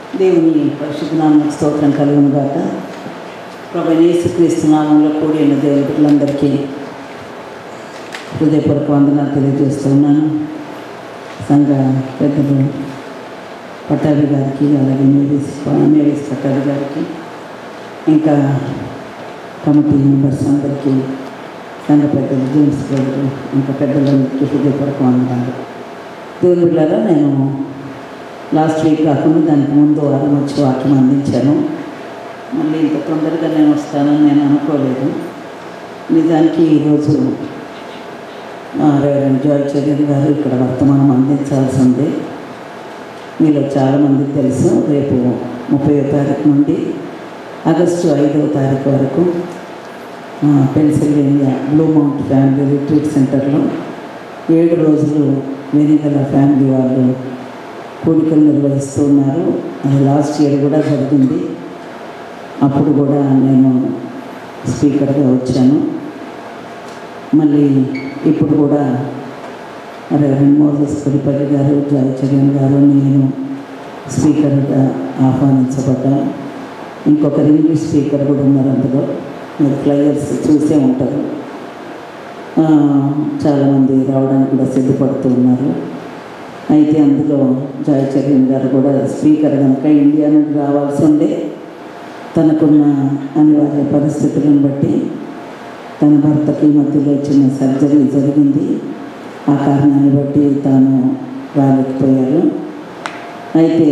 దేవుని పరిశుద్ధ నామమునకు స్తోత్రం కలుగును గాక. ప్రభువైన యేసుక్రీస్తు నామములో కూడి ఉన్న దేవుని బిడ్డలందరికీ హృదయపూర్వక వందనాలు తెలియజేస్తున్నాను. సంఘ పెద్దలు పట్టాభి గారికి, అలాగే మేరీస్ పట్టాభి గారికి, ఇంకా కమిటీ మెంబర్స్ అందరికీ, సంఘ పెద్దలు జేమ్స్ గారు, ఇంకా పెద్దలందరికీ హృదయపూర్వక వందనాలు. దేవుని బిడ్డలారా, నేను లాస్ట్ వీక్ కాకుండా దానికి ముందు వారం వచ్చి వాక్యం అందించాను. మళ్ళీ ఇంత తొందరగా నేను వస్తానని నేను అనుకోలేదు. నిజానికి ఈరోజు రెవరెండ్ జాయ్ చర్యన్ గారు ఇక్కడ వర్తమానం అందించాల్సిందే. మీలో చాలామందికి తెలుసు, రేపు 30వ తారీఖు నుండి ఆగస్టు 5వ తారీఖు వరకు Pennsylvania blue mount family retreat సెంటర్లో 7 రోజులు వెనిగల ఫ్యామిలీ వాళ్ళు కూడికలు నిర్వహిస్తూ ఉన్నారు. అది లాస్ట్ ఇయర్ కూడా జరిగింది. అప్పుడు కూడా నేను స్పీకర్గా వచ్చాను. మళ్ళీ ఇప్పుడు కూడా రెవరెండ్ మోజెస్ పులిపల్లి గారు, జాయ్ చర్యన్ గారు, నేను స్పీకర్గా ఆహ్వానించబడ్డాను. ఇంకొకరు ఇంగ్లీష్ స్పీకర్ కూడా ఉన్నారు. అందులో మీరు ఫ్లైయర్స్ చూసే ఉంటారు. చాలామంది రావడానికి కూడా సిద్ధపడుతూ ఉన్నారు. అయితే అందులో జాయ్ చర్యన్ గారు కూడా స్పీకర్ కనుక ఇండియా నుండి రావాల్సి ఉండే, తనకున్న అనివార్య పరిస్థితులను బట్టి తన భర్తకి మధ్యలో చిన్న సర్జరీ జరిగింది. ఆ కారణాన్ని బట్టి తాను రాలేకపోయారు. అయితే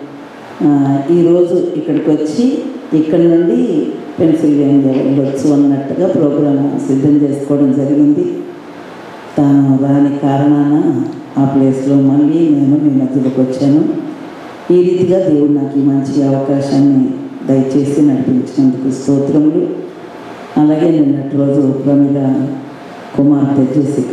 ఈరోజు ఇక్కడికి వచ్చి ఇక్కడి నుండి పెన్సిల్వేనియా వెళ్ళొచ్చు అన్నట్టుగా ప్రోగ్రాం సిద్ధం చేసుకోవడం జరిగింది. తాను రాని కారణాన ఆ ప్లేస్లో మళ్ళీ నేను మీ మధ్యలోకి వచ్చాను. ఈ రీతిగా దేవుడు నాకు ఈ మంచి అవకాశాన్ని దయచేసి నడిపించినందుకు స్తోత్రములు. అలాగే నిన్నటి రోజు ప్రమిళ కుమార్తె జెసిక,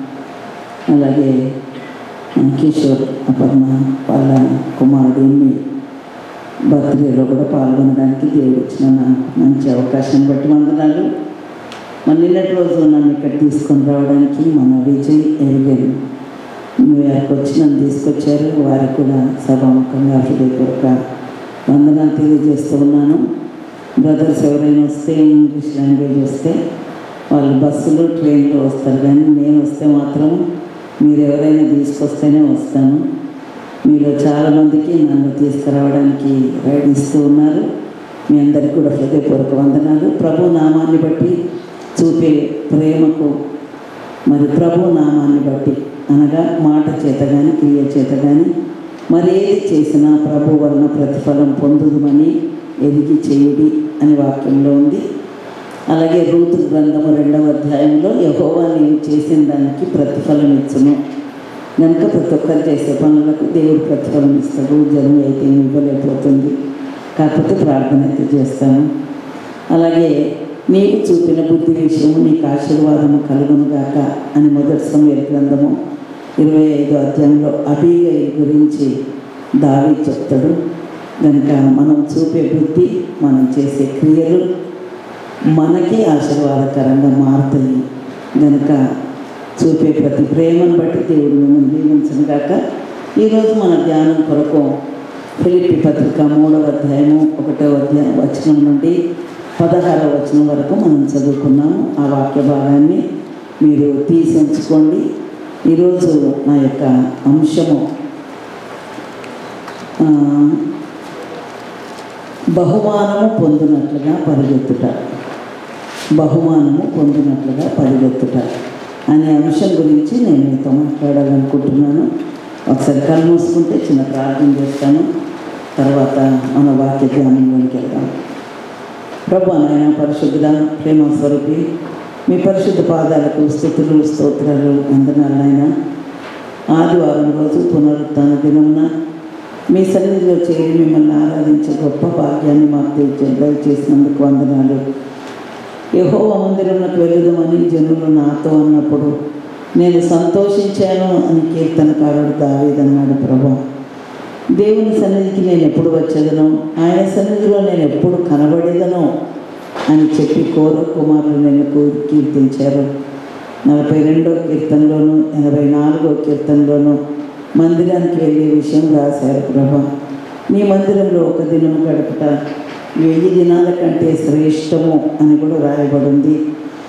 అలాగే కిషోర్ అపర్ణ వాళ్ళ కుమారుడు బర్త్డేలో కూడా పాల్గొనడానికి దేవుడు ఇచ్చిన మంచి అవకాశం బట్టి వందనాలు. మరి నిన్నటి రోజు నన్ను ఇక్కడ తీసుకొని రావడానికి మన విజయ్ ఎరిగేరు న్యూయార్క్ వచ్చి నన్ను తీసుకొచ్చారు. వారికి కూడా సభాముఖంగా హృదయపూర్వక వందనాలు తెలియజేస్తూ ఉన్నాను. బ్రదర్స్ ఎవరైనా వస్తే, ఇంగ్లీష్ లాంగ్వేజ్ వస్తే వాళ్ళు బస్సులో ట్రైన్లో వస్తారు, కానీ నేను వస్తే మాత్రం మీరు ఎవరైనా తీసుకొస్తేనే వస్తాను. మీలో చాలామందికి నన్ను తీసుకురావడానికి రైడ్ ఇస్తూ ఉన్నారు. మీ అందరికీ కూడా హృదయపూర్వక వందనాలు. ప్రభు నామాన్ని బట్టి చూపే ప్రేమకు, మరి ప్రభు నామాన్ని బట్టి అనగా మాట చేత కానీ క్రియ చేత కానీ మరి ఏది చేసినా ప్రభు వలన ప్రతిఫలం పొందుదుమని ఎదిగి చేయుడి అని వాక్యంలో ఉంది. అలాగే రూతు గ్రంథము 2వ అధ్యాయంలో యెహోవా నీవు చేసిన దానికి ప్రతిఫలం ఇచ్చును కనుక ప్రతి ఒక్కరు చేసే పనులకు దేవుడు ప్రతిఫలం ఇస్తాడు. జర్మీ అయితే ఏమి ఇవ్వలేకపోతుంది, కాకపోతే ప్రార్థన అయితే చేస్తాను. అలాగే నీకు చూపిన బుద్ధి విషయము నీకు ఆశీర్వాదము కలుగునుగాక అని మొదటి సమూయేలు గ్రంథము 25వ అధ్యాయంలో అబీగయిలు గురించి దావీదు చెప్తాడు. కనుక మనం చూపే బుద్ధి, మనం చేసే క్రియలు మనకి ఆశీర్వాదకరంగా మారుతాయి. కనుక చూపే ప్రతి ప్రేమను బట్టి దేవుడు మిమ్మల్ని దీవించను గాక. ఈరోజు మన ధ్యానం కొరకు ఫిలిప్పీ పత్రిక 3వ అధ్యాయము 1వ వచనం నుండి 16వ వచనం వరకు మనం చదువుకున్నాము. ఆ వాక్య భాగాన్ని మీరు తీసి ఉంచుకోండి. ఈరోజు నా యొక్క అంశము బహుమానము పొందినట్లుగా పరిగెత్తుట, బహుమానము పొందినట్లుగా పరిగెత్తుట అనే అంశం గురించి నేను మీతో మాట్లాడాలనుకుంటున్నాను. ఒకసారి కళ్ళు మూసుకుంటే చిన్న ప్రార్థన చేస్తాను, తర్వాత మన వాక్య ధ్యానంలోకి వెళ్దాం. ప్రభు నాయన పరిశుద్ధుల ప్రేమ స్వరూపి, మీ పరిశుద్ధ పాదాలకు స్తుతులు స్తోత్రాలు వందనాలు నాయన. ఆదివారం రోజు పునరుత్థాన దినమున మీ సన్నిధిలో చేరి మిమ్మల్ని ఆరాధించే గొప్ప భాగ్యాన్ని మాకు దయచేసినందుకు వందనాలు. యెహోవా మందిరంలోకి వెళుదామని జనులు నాతో అన్నప్పుడు నేను సంతోషించాను అని కీర్తనకారుడు దావీదు అన్నాడు. ప్రభు, దేవుని సన్నిధికి నేను ఎప్పుడు వచ్చేదనో, ఆయన సన్నిధిలో నేను ఎప్పుడు కనబడేదనో అని చెప్పి కోర కుమారులు నేను కీర్తించారు. 42వ కీర్తనలోను 84వ కీర్తనలోను మందిరానికి వెళ్ళే విషయం రాశారు. ప్రభా, నీ మందిరంలో ఒక దినము గడుపుట 1000 దినాల కంటే శ్రేష్టము అని కూడా రాయబడింది.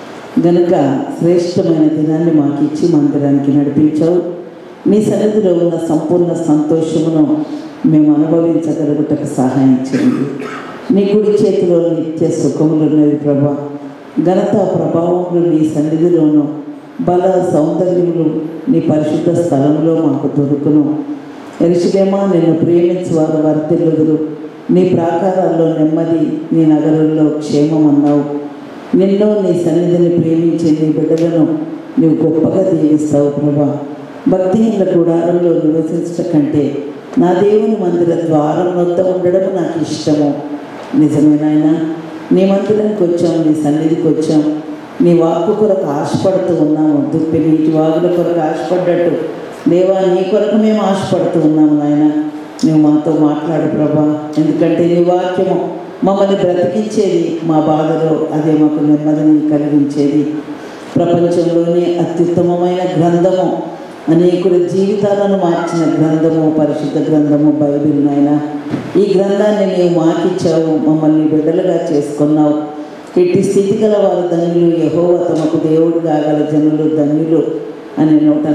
గనుక శ్రేష్టమైన దినాన్ని మాకు ఇచ్చి మందిరానికి నడిపించావు. నీ సన్నిధిలో ఉన్న సంపూర్ణ సంతోషమును మేము అనుభవించగలుగుటకు సహాయం చేయండి. నీ కుడి చేతిలో నిత్య సుఖములు ఉన్నవి ప్రభా. ఘనత ప్రభావములు నీ సన్నిధిలోను, బల సౌందర్యములు నీ పరిశుద్ధ స్థలంలో మాకు దొరుకును. యెరూషలేమా, నిన్ను ప్రేమించు వారు వర్ధిల్లుదురు. నీ ప్రాకారాల్లో నెమ్మది, నీ నగరంలో క్షేమం అన్నావు. నిన్ను నీ సన్నిధిని ప్రేమించే నీ బిడ్డలను నీవు గొప్పగా దీవిస్తావు ప్రభా. భక్తిహీనుల గుడారంలో నివసించట కంటే నా దేవుని మందిర ద్వారం వద్ద ఉండడం నాకు ఇష్టము. నిజమేనాయన, నీ మందిరానికి వచ్చాం, నీ సన్నిధికి వచ్చాం, నీ వాక్కు కొరకు ఆశపడుతూ ఉన్నాము. దుప్పి నీటి వాగుల కొరకు ఆశపడ్డట్టు దేవా, నీ కొరకు మేము ఆశపడుతూ ఉన్నాము. నాయన, నువ్వు మాతో మాట్లాడు ప్రభా. ఎందుకంటే నీ వాక్యము మమ్మల్ని బ్రతికించేది, మా బాధలో అదే మాకు నెమ్మదిని కలిగించేది. ప్రపంచంలోనే అత్యుత్తమమైన గ్రంథము, అనేకుల జీవితాలను మార్చిన గ్రంథము, పరిశుద్ధ గ్రంథము బైబిల్. నాయన, ఈ గ్రంథాన్ని నీవు మాకిచ్చావు, మమ్మల్ని బిడ్డలుగా చేసుకున్నావు. ఇట్టి స్థితి గల వారు ధన్యులు, యెహోవా తమకు దేవుడు కాగల జనులు ధన్యులు అని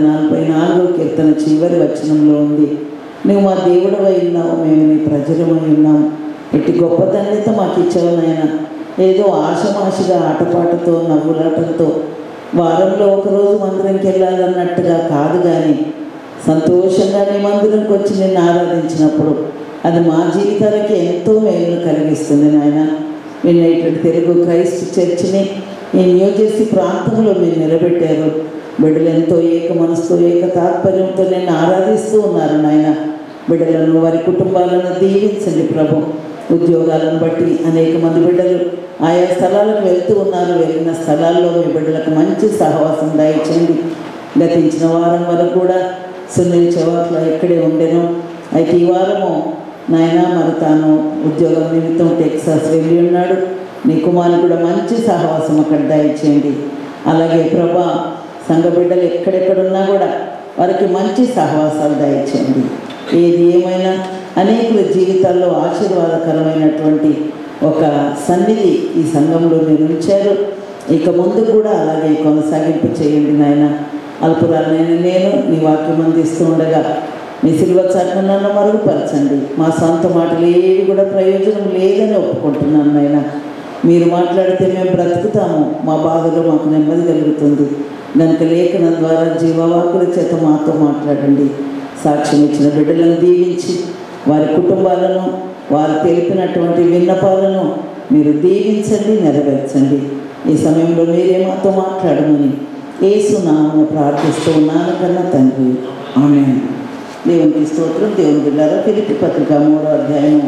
144వ కీర్తన చివరి వచనంలో ఉంది. నువ్వు మా దేవుడవై ఉన్నావు, మేము నీ ప్రజలమై ఉన్నాము. ఇట్టి గొప్ప ధన్యత మాకు ఇచ్చావు నాయన. ఏదో ఆశమాషగా ఆటపాటతో నవ్వులాటలతో వారంలో ఒకరోజు మందిరంకి వెళ్ళాలన్నట్టుగా కాదు, కానీ సంతోషంగా నీ మందిరంకి వచ్చి నిన్ను ఆరాధించినప్పుడు అది మా జీవితాలకి ఎంతో మేలు కలిగిస్తుంది నాయన. యునైటెడ్ తెలుగు క్రైస్ట్ చర్చ్ని ఈ న్యూజెర్సీ ప్రాంతంలో మీరు నిలబెట్టారు. బిడ్డలు ఎంతో ఏక మనసుతో, ఏక తాత్పర్యంతో నిన్ను ఆరాధిస్తూ ఉన్నారు నాయన. బిడ్డలను, వారి కుటుంబాలను దీవించండి ప్రభు. ఉద్యోగాలను బట్టి అనేక మంది బిడ్డలు ఆయా స్థలాలకు వెళ్తూ ఉన్నారు. వెళ్ళిన స్థలాల్లో మీ బిడ్డలకు మంచి సహవాసం దయచేయండి. గతించిన వారం వరకు కూడా సునీల్ చవాట్ల ఇక్కడే ఉండెను. అయితే ఈ వారము నాయన మరి తాను ఉద్యోగం నిమిత్తం టెక్సాస్ వెళ్ళి ఉన్నాడు. నీ కుమారుని కూడా మంచి సహవాసం అక్కడ దయచేయండి. అలాగే ప్రభా, సంఘ బిడ్డలు ఎక్కడెక్కడున్నా కూడా వారికి మంచి సహవాసాలు దయచేయండి. ఏది ఏమైనా అనేకుల జీవితాల్లో ఆశీర్వాదకరమైనటువంటి ఒక సన్నిధి ఈ సంఘంలో మీరు ఉంచారు. ఇక ముందు కూడా అలాగే కొనసాగింపు చేయండి నాయన. అల్పురాలైన నేను నీ వాక్యం అందిస్తూ ఉండగా మీ సిలువ చాటున నన్ను మరుగుపరచండి. మా సొంత మాటలు ఏవి కూడా ప్రయోజనం లేదని ఒప్పుకుంటున్నాను నాయన. మీరు మాట్లాడితే మేము బ్రతుకుతాము, మా బాధలో మాకు నెమ్మది కలుగుతుంది. కనుక లేఖనం ద్వారా జీవవాకుల చేత మాతో మాట్లాడండి. సాక్ష్యం ఇచ్చిన బిడ్డలను దీవించి వారి కుటుంబాలను, వారు తెలిపినటువంటి విన్నపాలను మీరు దీవించండి, నెరవేర్చండి. ఈ సమయంలో మీరే మాతో మాట్లాడమని యేసు నామమున ప్రార్థిస్తూ ఉన్నాను కన్నా తండ్రి, ఆమేన్. దేవునికి స్తోత్రం. దేవుని బిడ్డలారా, ఫిలిప్పీ పత్రిక 3వ అధ్యాయము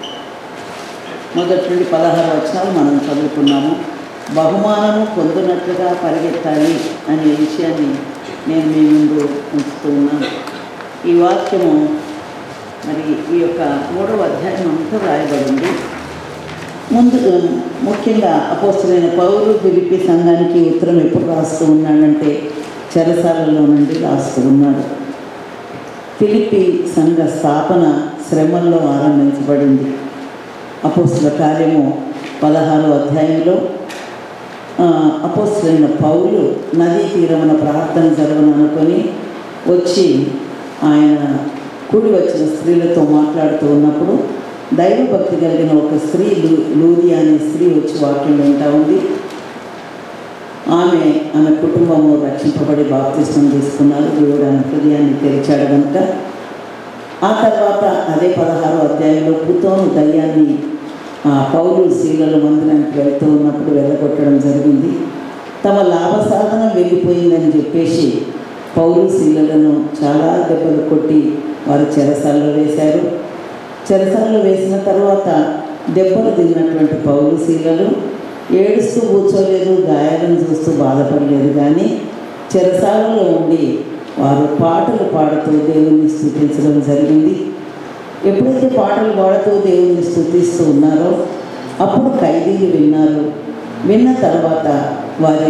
1 నుండి 16 వచనాలు మనం చదువుకున్నాము. బహుమానము పొందినట్లుగా పరిగెత్తాలి అనే విషయాన్ని నేను మీ ముందు ఉంచుతూ ఉన్నాను. ఈ వాక్యము మరి ఈ యొక్క 3వ అధ్యాయం అంతా రాయబడింది. ముందు ముఖ్యంగా అపోస్తలుడైన పౌలు ఫిలిప్పీ సంఘానికి ఉత్తరం ఎప్పుడు రాస్తూ ఉన్నాడంటే చెరసాలలో నుండి రాస్తూ ఉన్నాడు. ఫిలిప్పీ సంఘ స్థాపన శ్రమల్లో ఆరంభించబడింది. అపోస్తల కార్యము 16వ అధ్యాయంలో అపోస్తలుడైన పౌలు నదీ తీరమున ప్రార్థన జరగననుకొని వచ్చి ఆయన కూడి వచ్చిన స్త్రీలతో మాట్లాడుతూ ఉన్నప్పుడు దైవభక్తి కలిగిన ఒక స్త్రీ, లూది అనే స్త్రీ వచ్చి వాక్యం వింటా ఉంది. ఆమె కుటుంబము రక్షింపబడి బాప్తిస్మం తీసుకున్నారు. దేవుడు ఆమె హృదయాన్ని తెరిచాడు కనుక ఆ తర్వాత అదే 16వ అధ్యాయంలో పుతోను దయ్యాన్ని పౌలు శీలలు మందిరానికి వెళ్తూ ఉన్నప్పుడు వెళ్ళగొట్టడం జరిగింది. తమ లాభ సాధనం వెళ్ళిపోయిందని చెప్పేసి పౌలు శీలలను చాలా దెబ్బలు కొట్టి వారు చెరసాల్లో వేశారు. చెరసాల్లో వేసిన తర్వాత దెబ్బలు తిన్నటువంటి పౌలు శీలలు ఏడుస్తూ కూర్చోలేదు, గాయాలను చూస్తూ బాధపడలేదు. కానీ చెరసాలలో ఉండి వారు పాటలు పాడుతూ దేవుణ్ణి స్తుతించడం జరిగింది. ఎప్పుడైతే పాటలు పాడుతూ దేవుణ్ణి స్తుతిస్తూ ఉన్నారో అప్పుడు ఖైదీలు విన్నారు. విన్న తర్వాత వారి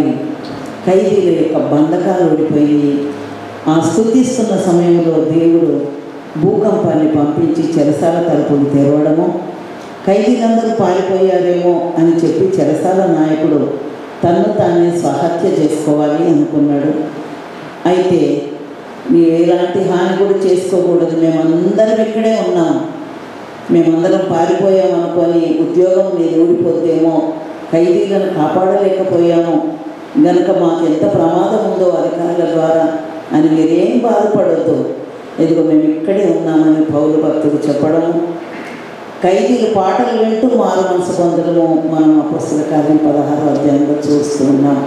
ఖైదీల యొక్క బంధకాలు ఓడిపోయి ఆ స్తుతిస్తున్న సమయంలో దేవుడు భూకంపాన్ని పంపించి చెరసాల తలుపులు తెరవడము, ఖైదీలందరూ పారిపోయారేమో అని చెప్పి చెరసాల నాయకుడు తన్ను తానే స్వహత్య చేసుకోవాలి అనుకున్నాడు. అయితే ఎలాంటి హాని కూడా చేసుకోకూడదు, మేమందరం ఇక్కడే ఉన్నాం, మేమందరం పారిపోయామనుకొని ఉద్యోగం నేను ఊడిపోతేమో, ఖైదీలను కాపాడలేకపోయాము గనుక మాకు ఎంత ప్రమాదం ఉందో అధికారుల ద్వారా అని మీరేం బాధపడొద్దు, ఇదిగో మేము ఇక్కడే ఉన్నామని పౌలు భక్తుడు చెప్పడము, ఖైదీలు పాటలు వింటూ మారు మనసు పొందడము మనం అపొస్తలుల కార్యం 16వ అధ్యాయంలో చూస్తూ ఉన్నాం.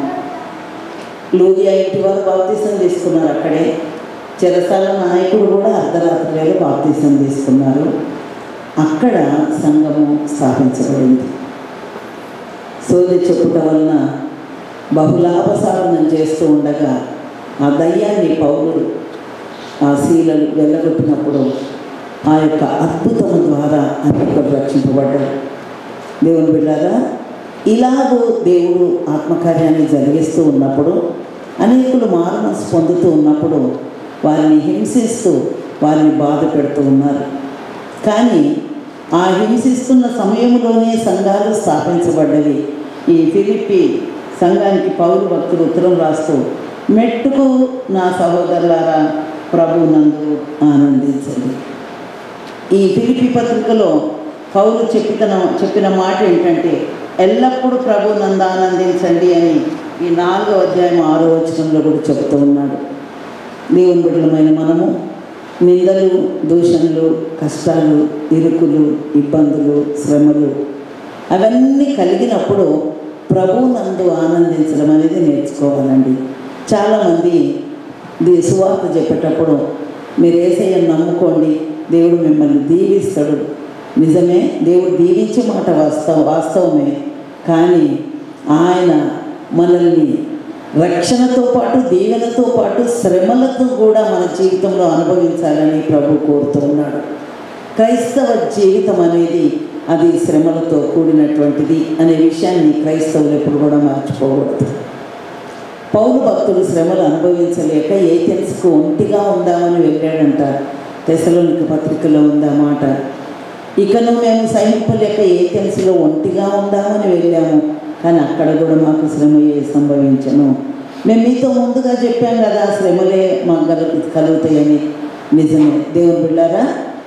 లూదియా ఇంటి వారు బాప్తీసం తీసుకున్నారు అక్కడే. చెరసాల నాయకుడు కూడా అర్ధరాత్రి వేళ బాప్తీసం తీసుకున్నారు. అక్కడ సంఘము స్థాపించబడింది. సోదరి చెప్పుట వలన బహులాభసాధనం చేస్తూ ఉండగా ఆ దయ్యాన్ని పౌలుడు ఆ శీలను వెళ్ళగొట్టినప్పుడు ఆ యొక్క అద్భుతం ద్వారా అనేకులు రక్షింపబడ్డారు. దేవుని బిడ్డలారా, ఇలాగూ దేవుడు ఆత్మకార్యాన్ని జరిగిస్తూ ఉన్నప్పుడు, అనేకులు మారుమనసు పొందుతూ ఉన్నప్పుడు వారిని హింసిస్తూ వారిని బాధ పెడుతూ ఉన్నారు. కానీ ఆ హింసిస్తున్న సమయంలోనే సంఘాలు స్థాపించబడ్డవి. ఈ ఫిలిప్పి సంఘానికి పౌలు భక్తులు ఉత్తరం రాస్తూ, మెట్టుకు నా సహోదరులారా ప్రభువునందు ఆనందించండి. ఈ ఫిలిప్పి పత్రికలో పౌలు చెప్పిన మాట ఏంటంటే, ఎల్లప్పుడూ ప్రభువునందు ఆనందించండి అని ఈ 4వ అధ్యాయం 6వ వచనంలో కూడా చెబుతూ ఉన్నాడు. దేవుని బిడ్డలమైన మనము నిందలు, దూషణలు, కష్టాలు, ఇరుకులు, ఇబ్బందులు, శ్రమలు అవన్నీ కలిగినప్పుడు ప్రభువునందు ఆనందించడం అనేది నేర్చుకోవాలండి. చాలామంది సువార్త చెప్పేటప్పుడు మీరు యేసయ్యను నమ్ముకోండి, దేవుడు మిమ్మల్ని దీవిస్తాడు. నిజమే, దేవుడు దీవించే మాట వాస్తవమే. కానీ ఆయన మనల్ని రక్షణతో పాటు, దీవెనతో పాటు శ్రమలతో కూడా మన జీవితంలో అనుభవించాలని ప్రభు కోరుతూ ఉన్నాడు. క్రైస్తవ జీవితం అనేది అది శ్రమలతో కూడినటువంటిది అనే విషయాన్ని క్రైస్తవులు ఎప్పుడు కూడా మర్చిపోకూడదు. పౌలు భక్తుడు శ్రమలు అనుభవించలేక ఏథెన్స్కు ఒంటిగా ఉందామని వెళ్ళాడంట. తెస్సలోనిక పత్రికలో ఉందన్నమాట. ఇకను మేము సహింపలేక ఏథెన్స్లో ఒంటిగా ఉందామని వెళ్ళాము, కానీ అక్కడ కూడా మాకు శ్రమయే సంభవించను. మేము మీతో ముందుగా చెప్పాం కదా, శ్రమలే మాకు కలుగుతాయని. నిజమే దేవుని బిడ్డలారా,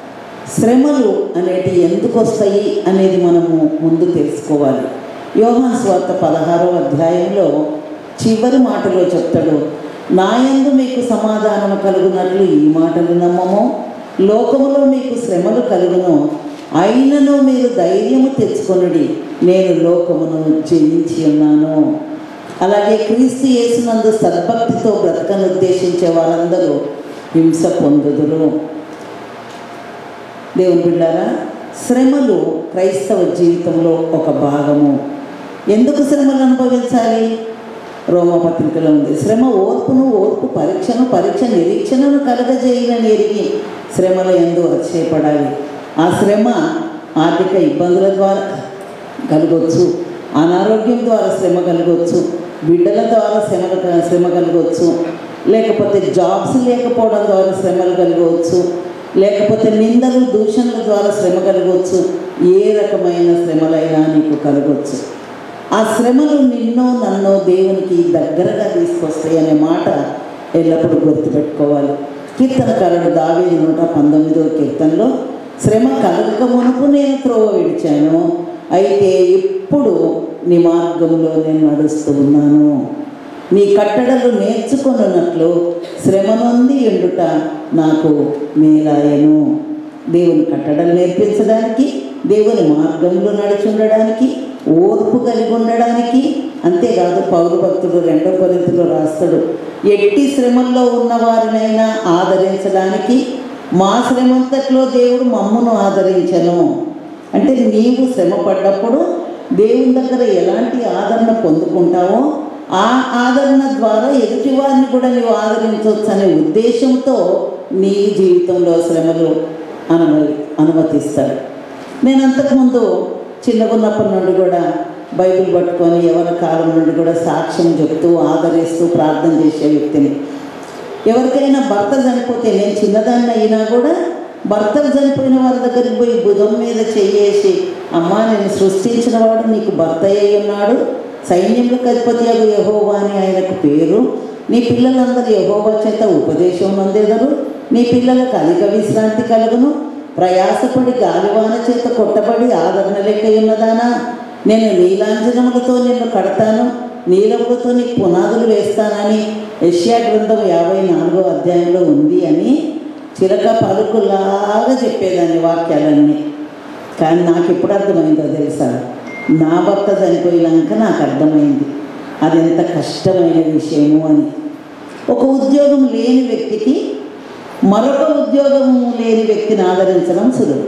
శ్రమలు అనేటివి ఎందుకు వస్తాయి అనేది మనము ముందు తెలుసుకోవాలి. యోహాను సువార్త 16వ అధ్యాయంలో చివరి మాటలో చెప్తాడు, నా యందు మీకు సమాధానము కలుగునట్లు ఈ మాటలు నమ్మము, లోకములో మీకు శ్రమలు కలుగును, అయినను మీరు ధైర్యము తెచ్చుకొనుడి, నేను లోకమును జయించి ఉన్నాను. అలాగే క్రీస్తు యేసునందు సద్భక్తితో బ్రతకను ఉద్దేశించే వారందరూ హింస పొందుదురు. దేవుని బిడ్డారా, శ్రమలు క్రైస్తవ జీవితంలో ఒక భాగము. ఎందుకు శ్రమలు అనుభవించాలి? రోమపత్రికలో ఉంది, శ్రమ ఓర్పును, ఓర్పు పరీక్షను, పరీక్ష నిరీక్షణను కలగజేయనని ఎరిగి శ్రమల యందు అతిశయపడాలి. ఆ శ్రమ ఆర్థిక ఇబ్బందుల ద్వారా కలగవచ్చు, అనారోగ్యం ద్వారా శ్రమ కలగవచ్చు, బిడ్డల ద్వారా శ్రమ కలగవచ్చు, లేకపోతే జాబ్స్ లేకపోవడం ద్వారా శ్రమలు కలగవచ్చు, లేకపోతే నిందలు, దూషణల ద్వారా శ్రమ కలగవచ్చు. ఏ రకమైన శ్రమలైనా నీకు కలగవచ్చు. ఆ శ్రమలు నిన్నో నన్నో దేవునికి దగ్గరగా తీసుకొస్తాయి అనే మాట ఎల్లప్పుడూ గుర్తుపెట్టుకోవాలి. కీర్తనకారుడు దావీదు 119వ కీర్తనలో, శ్రమ కలగక మునుపు నేను త్రోవ విడిచాను, అయితే ఇప్పుడు నీ మార్గంలో నేను నడుస్తూ ఉన్నాను. నీ కట్టడలు నేర్చుకొనున్నట్లు శ్రమ నొంది ఎండుట నాకు మేలాయను. దేవుని కట్టడలు నేర్పించడానికి, దేవుని మార్గంలో నడిచి ఉండడానికి, ఓర్పు కలిగి ఉండడానికి. అంతేకాదు పౌలు భక్తుడు 2వ కొరింథీలో రాస్తాడు, ఎట్టి శ్రమల్లో ఉన్నవారినైనా ఆదరించడానికి మా శ్రమంతట్లో దేవుడు మమ్మను ఆదరించను. అంటే నీవు శ్రమ పడ్డప్పుడు దేవుని దగ్గర ఎలాంటి ఆదరణ పొందుకుంటావో ఆ ఆదరణ ద్వారా ఎదుటివారిని కూడా నీవు ఆదరించవచ్చు అనే ఉద్దేశంతో నీ జీవితంలో శ్రమలు అనుమతిస్తాడు. నేను అంతకుముందు చిన్నగున్నప్పటి నుండి కూడా బైబిల్ పట్టుకొని యవ్వన కాలం నుండి కూడా సాక్ష్యం చెప్తూ ఆదరిస్తూ ప్రార్థన చేసే వ్యక్తిని. ఎవరికైనా భర్త చనిపోతే, నేను చిన్నదాన్ని అయినా కూడా భర్తలు చనిపోయిన వారి దగ్గరికి పోయి భుజం మీద చెయ్యేసి, అమ్మా నేను సృష్టించిన వాడు నీకు భర్త అయి ఉన్నాడు, సైన్యములకు అధిపతి అగు యెహోవా అని ఆయనకు పేరు, నీ పిల్లలందరూ యెహోవా చేత ఉపదేశం నొందెదరు, నీ పిల్లలకు అధిక విశ్రాంతి కలుగును, ప్రయాసపడి గాలివాన చేత కొట్టబడి ఆదరణ లెక్క ఉన్నదానా, నేను నీలాంజనములతో నిన్ను కడతాను, నీలములతో నీకు పునాదులు వేస్తానని యెషయా గ్రంథం 54వ అధ్యాయంలో ఉంది అని చిలక పలుకులాగా చెప్పేదాన్ని వాక్యాలన్నీ. కానీ నాకు ఎప్పుడు అర్థమైందో తెలుసా? నా భర్త చనిపోయినాక నాకు అర్థమైంది అది ఎంత కష్టమైన విషయము అని. ఒక ఉద్యోగం లేని వ్యక్తికి మరొక ఉద్యోగము లేని వ్యక్తిని ఆదరించడం సులువు.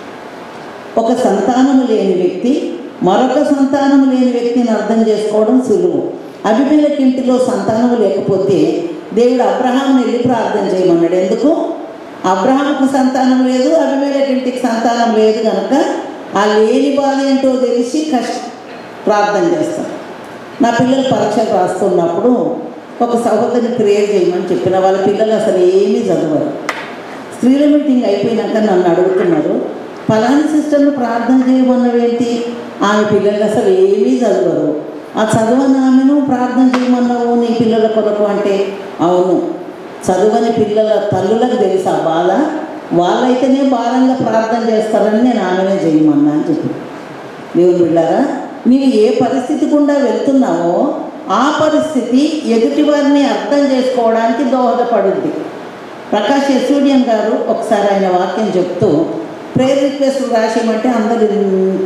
ఒక సంతానము లేని వ్యక్తి మరొక సంతానము లేని వ్యక్తిని అర్థం చేసుకోవడం సులువు. అబీమెలెకు ఇంటిలో సంతానము లేకపోతే దేవుడు అబ్రహాంని వెళ్ళి ప్రార్థన చేయమన్నాడు. ఎందుకు? అబ్రహాంకు సంతానం లేదు, అబీమెలెకు ఇంటికి సంతానం లేదు కనుక ఆ లేని బాధ ఏంటో తెలిసి ప్రార్థన చేస్తాం. నా పిల్లలు పరీక్షలు రాస్తున్నప్పుడు ఒక సహోదరిని ప్రేయర్ చేయమని చెప్పిన, వాళ్ళ పిల్లలు అసలు ఏమీ చదవరు. స్త్రీల మీటింగ్ అయిపోయినాక నన్ను అడుగుతున్నారు, ఫలాని సిస్టర్ను ప్రార్థన చేయమన్నవేంటి, ఆమె పిల్లలు అసలు ఏమీ చదవరు, ఆ చదవని ఆమెను ప్రార్థన చేయమన్నావు నీ పిల్లల కొరకు అంటే, అవును చదువని పిల్లల తల్లులకు తెలుసు ఆ బాధ, వాళ్ళైతేనే భారంగా ప్రార్థన చేస్తారని నేను ఆమెనే చేయమన్నా అని చెప్పి. దేవుని బిడ్డారా, నీవు ఏ పరిస్థితి గుండా వెళ్తున్నావో ఆ పరిస్థితి ఎదుటి వారిని అర్థం చేసుకోవడానికి దోహదపడుద్ది. ప్రకాష్ ఎస్యూడియన్ గారు ఒకసారి ఆయన వాక్యం చెప్తూ ప్రేయర్ రిక్వెస్ట్లు రాసేయమంటే అందరు ఇంత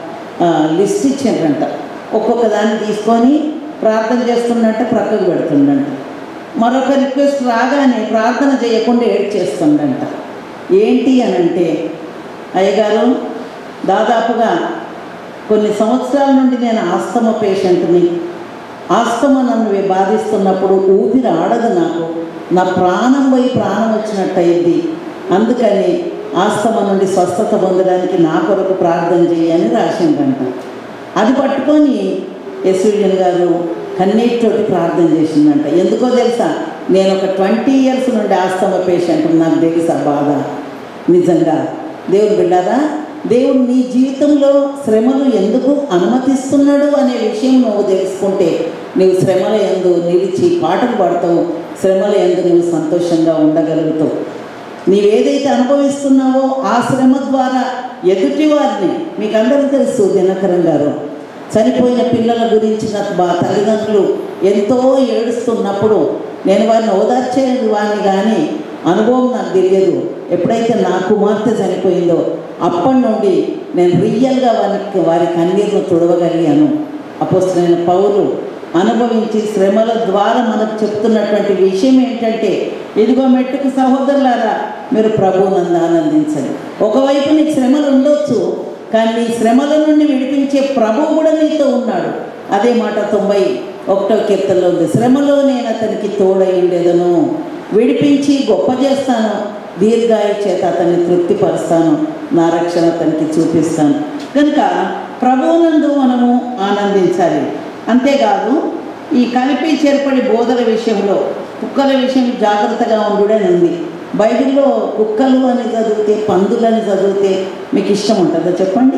లిస్ట్ ఇచ్చారంట. ఒక్కొక్క దాన్ని తీసుకొని ప్రార్థన చేస్తుండంట, ప్రక్కకు పెడుతుండంట. మరొక రిక్వెస్ట్ రాగానే ప్రార్థన చేయకుండా ఏడ్చేస్తుండంట. ఏంటి అని అంటే, అయ్యగారు దాదాపుగా కొన్ని సంవత్సరాల నుండి నేను ఆస్తమా పేషెంట్ని, ఆస్తమా నన్ను బాధిస్తున్నప్పుడు ఊపిరి ఆడదు, నాకు నా ప్రాణం పోయి ప్రాణం వచ్చినట్టు అయింది, అందుకని ఆస్తమా నుండి స్వస్థత పొందడానికి నా కొరకు ప్రార్థన చేయని రాసిందంట. అది పట్టుకొని ఎస్యూడియన్ గారు కన్నీటితోటి ప్రార్థన చేసిందంట. ఎందుకో తెలుసా? నేను ఒక 20 years నుండి ఆస్తమా పేషెంట్, నాకు తెలుసా బాధ. నిజంగా దేవుడు బిడ్డారా, దేవుడు నీ జీవితంలో శ్రమలు ఎందుకు అనుమతిస్తున్నాడు అనే విషయం నువ్వు తెలుసుకుంటే నువ్వు శ్రమల యందు నిలిచి పాటలు పాడతావు, శ్రమల యందు నువ్వు సంతోషంగా ఉండగలుగుతావు. నీవేదైతే అనుభవిస్తున్నావో ఆ శ్రమ ద్వారా ఎదుటి వారిని, మీకు అందరికీ తెలుసు దినకరం గారు చనిపోయిన పిల్లల గురించి నాకు తల్లిదండ్రులు ఎంతో ఏడుస్తున్నప్పుడు నేను వారిని ఓదార్చే వాడిని, కానీ అనుభవం నాకు తెలియదు. ఎప్పుడైతే నా కుమార్తె చనిపోయిందో అప్పటి నుండి నేను రియల్గా వారి కన్నీరును తుడవగలిగాను. అపోస్తలుడైన పౌలు అనుభవించి శ్రమల ద్వారా మనకు చెప్తున్నటువంటి విషయం ఏంటంటే, ఇదిగో మెట్టుకు సహోదరులారా మీరు ప్రభువునందు ఆనందించండి. ఒకవైపు నీకు శ్రమలు ఉండొచ్చు, కానీ నీ శ్రమల నుండి విడిపించే ప్రభువు కూడా నీతో ఉన్నాడు. అదే మాట 91వ కీర్తనలో ఉంది, శ్రమలో నేను అతనికి తోడై ఉండేదను, విడిపించి గొప్ప చేస్తాను, దీర్ఘాయు చేత అతన్ని తృప్తిపరుస్తాను, నా రక్షణ అతనికి చూపిస్తాను. కనుక ప్రభువునందు మనము ఆనందించాలి. అంతేకాదు ఈ కలిపి చేర్పడి బోధల విషయంలో కుక్కల విషయం జాగ్రత్తగా ఉండుడని ఉంది. బైబిల్లో కుక్కలు అని చదివితే పందులని చదివితే మీకు ఇష్టం ఉంటుందా చెప్పండి?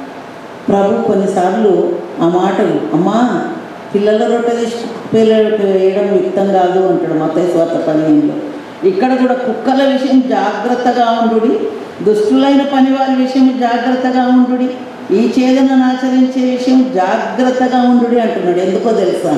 ప్రభు కొన్నిసార్లు ఆ మాటలు, అమ్మా పిల్లల రొట్టె తీసి పిల్లలకు వేయడం యుక్తం కాదు అంటాడు మత్తయి సువార్త 15లో. ఇక్కడ కూడా కుక్కల విషయం జాగ్రత్తగా ఉండుడి, దుష్టులైన పనివారి విషయం జాగ్రత్తగా ఉండుడి, ఈ చేదనను ఆచరించే విషయం జాగ్రత్తగా ఉండుడి అంటున్నాడు. ఎందుకో తెలుసా?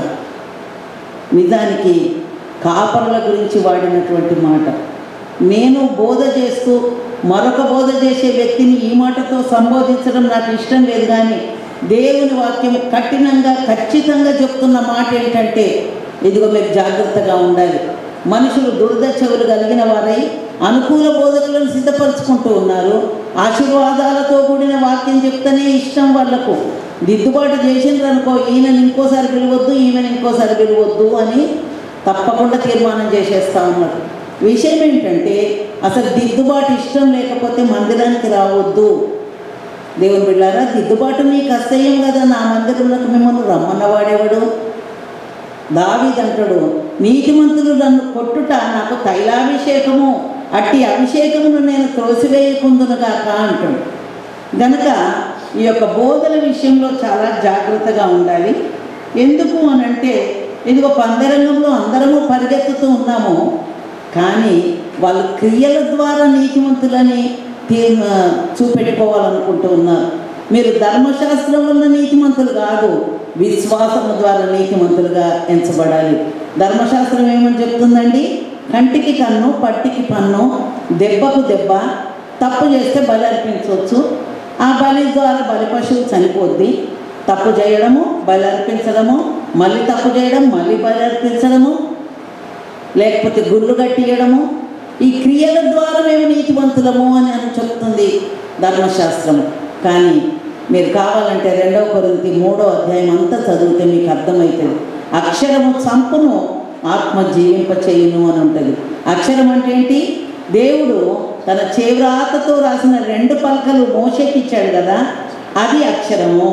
నిజానికి కాపరుల గురించి వాడినటువంటి మాట. నేను బోధ చేస్తూ మరొక బోధ చేసే వ్యక్తిని ఈ మాటతో సంబోధించడం నాకు ఇష్టం లేదు, కానీ దేవుని వాక్యం కఠినంగా ఖచ్చితంగా చెప్తున్న మాట ఏంటంటే, ఇదిగో మీరు జాగ్రత్తగా ఉండాలి. మనుషులు దురద చెవులు కలిగిన వారై అనుకూల బోధకులను సిద్ధపరచుకుంటూ ఉన్నారు. ఆశీర్వాదాలతో కూడిన వాక్యం చెప్తేనే ఇష్టం వాళ్లకు. దిద్దుబాటు చేసిండ్రు అనుకో, ఈయనని ఇంకోసారి పిలవద్దు, ఈమెను ఇంకోసారి పిలవద్దు అని తప్పకుండా తీర్మానం చేసేస్తూ ఉన్నారు. విషయం ఏంటంటే, అసలు దిద్దుబాటు ఇష్టం లేకపోతే మందిరానికి రావద్దు. దేవుని బిడ్డారా, దిద్దుబాటు నీకు అసహ్యం కదా, నా మందిరంలోకి మిమ్మల్ని రమ్మన్నవాడేవాడు? దావీదు అంటాడు, నీతిమంతులు నన్ను కొట్టుట నాకు తైలాభిషేకము అట్టి అభిషేకమును నేను త్రోసివేయకుందునుగాక అంటాడు. గనుక ఈ యొక్క బోధల విషయంలో చాలా జాగ్రత్తగా ఉండాలి. ఎందుకు అని అంటే, ఇదిగో పందరంగంలో అందరము పరిగెత్తుతూ ఉన్నాము, కానీ వాళ్ళు క్రియల ద్వారా నీతిమంతులని చూపెట్టుకోవాలనుకుంటూ ఉన్నారు. మీరు ధర్మశాస్త్రం వల్ల నీతిమంతులు కాదు, విశ్వాసం ద్వారా నీతిమంతులుగా ఎంచబడాలి. ధర్మశాస్త్రం ఏమని చెప్తుందండి? కంటికి కన్ను, పట్టికి పన్ను, దెబ్బకు దెబ్బ, తప్పు చేస్తే బలి అర్పించవచ్చు, ఆ బలి ద్వారా బలి పశువు చనిపోద్ది. తప్పు చేయడము, బలి అర్పించడము, మళ్ళీ తప్పు చేయడం, మళ్ళీ బలి అర్పించడము, లేకపోతే గుళ్ళు కట్టియడము, ఈ క్రియల ద్వారా మేము నీతివంతులము అని చెప్తుంది ధర్మశాస్త్రము. కానీ మీరు కావాలంటే 2 కొరింథీ 3వ అధ్యాయం అంతా చదివితే మీకు అర్థమవుతుంది. అక్షరము చంపును, ఆత్మ జీవింపచేయును అని ఉంటుంది. అక్షరం అంటే ఏంటి? దేవుడు తన చేవ్రాతతో రాసిన 2 పలకలు మోషేకి ఇచ్చాడు కదా, అది అక్షరము.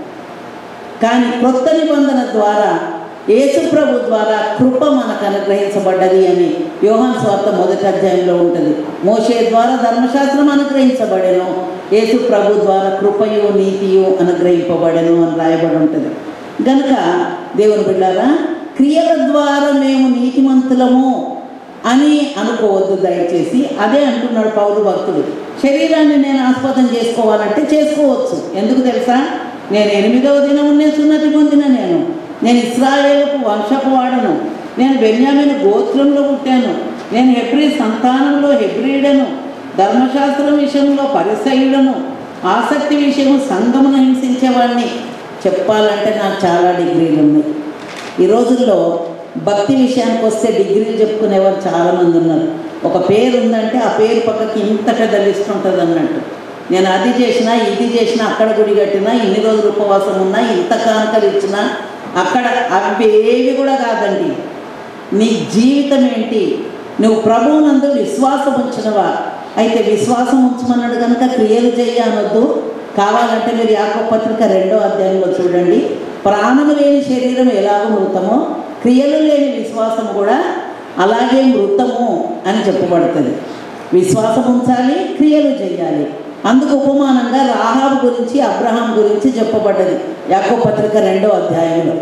కానీ క్రొత్త నిబంధన ద్వారా యేసు ప్రభు ద్వారా కృప మనకు అనుగ్రహించబడ్డది అని యోహాను సువార్త 1వ అధ్యాయంలో ఉంటుంది. మోషే ద్వారా ధర్మశాస్త్రం అనుగ్రహించబడెను, యేసు ప్రభు ద్వారా కృపయు నీతియు అనుగ్రహింపబడెను అని రాయబడి ఉంటుంది. గనుక దేవుని బిడ్డలారా, క్రియల ద్వారా మేము నీతిమంతులము అని అనుకోవద్దు దయచేసి. అదే అంటున్నాడు పౌలు భక్తుడు. శరీరాన్ని నేను ఆస్పదం చేసుకోవాలంటే చేసుకోవచ్చు. ఎందుకు తెలుసా? నేను 8వ దినమునే సున్నతి పొందిన నేను ఇశ్రాయేలుకు వంశపు వాడను, నేను బెన్యామీను గోత్రంలో పుట్టాను, నేను హెబ్రీ సంతానంలో హెబ్రీయుడను, ధర్మశాస్త్రం విషయంలో పరిసయ్యుడను, ఆసక్తి విషయం సంఘమును హింసించేవాడిని. చెప్పాలంటే నాకు చాలా డిగ్రీలు ఉన్నాయి. ఈ రోజుల్లో భక్తి విషయానికి వస్తే డిగ్రీలు చెప్పుకునేవారు చాలామంది ఉన్నారు. ఒక పేరు ఉందంటే ఆ పేరు పక్కకి ఇంత పెద్ద లిస్ట్ ఉంటుంది అన్నట్టు. నేను అది చేసినా, ఇది చేసినా, అక్కడ గుడి కట్టినా, ఇన్ని రోజులు ఉపవాసం ఉన్నా, ఇంత కానుకలు ఇచ్చినా, అక్కడ అవి ఏవి కూడా కాదండి. నీ జీవితం ఏంటి? నువ్వు ప్రభువునందు విశ్వాసం ఉంచినవా? అయితే విశ్వాసం ఉంచమన్నాడు కనుక క్రియలు చేయనొద్దు. కావాలంటే మీరు యాకోబు పత్రిక 2వ అధ్యాయంలో చూడండి. ప్రాణము లేని శరీరం ఎలాగో మృతమో, క్రియలు లేని విశ్వాసం కూడా అలాగే మృతము అని చెప్పబడుతుంది. విశ్వాసం ఉంచాలి, క్రియలు చేయాలి. అందుకు ఉపమానంగా రాహాబు గురించి, అబ్రహాం గురించి చెప్పబడ్డది యాకోబు పత్రిక 2వ అధ్యాయంలో.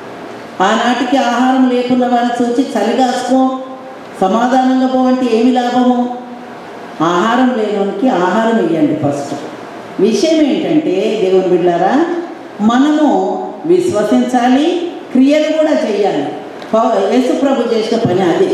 ఆనాటికి ఆహారం లేకున్న వారిని చూసి చలిగాసుకో, సమాధానంగా పోవంటే ఏమి లాభము? ఆహారం లేనివానికి ఆహారం ఇవ్వండి. ఫస్ట్ విషయం ఏంటంటే దేవుని బిడ్డలారా, మనము విశ్వసించాలి, క్రియలు కూడా చేయాలి. యేసు ప్రభు చేసిన పని అదే.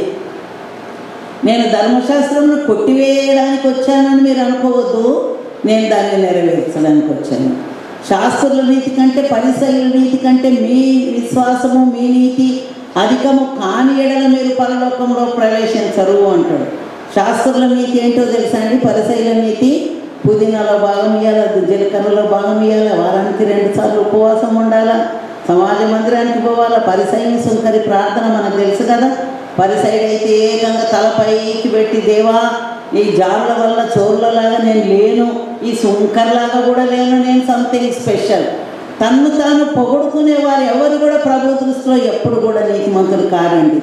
నేను ధర్మశాస్త్రంను కొట్టివేయడానికి వచ్చానని మీరు అనుకోవద్దు, నేను దాన్ని నెరవేర్చడానికి వచ్చాను. శాస్త్రుల నీతి కంటే, పరిసయ్యుల నీతి కంటే మీ విశ్వాసము, మీ నీతి అధికము కాని ఎడల మీరు పరలోకంలో ప్రవేశించరు అంటాడు. శాస్త్రుల నీతి ఏంటో తెలుసా అండి? పరిసయ్యుల నీతి పుదీనాలో భాగం ఇవ్వాలి, జీలకర్రలో భాగం ఇవ్వాలి, వారానికి 2 సార్లు ఉపవాసం ఉండాలా, సమాజ మందిరానికి పోవాలా, పరిసయ్యుని సుంకరి ప్రార్థన మనకు తెలుసు కదా. పరిసైడ్ అయితే ఏకంగా తలపైకి పెట్టి, దేవా ఈ జారుల వల్ల చోర్లలాగా నేను లేను, ఈ సుంకర్లాగా కూడా లేను, నేను సంథింగ్ స్పెషల్. తన్ను తాను పొగుడుకునేవారు ఎవరు కూడా ప్రభు దృష్టిలో ఎప్పుడు కూడా నీతిమంతులు కారండి.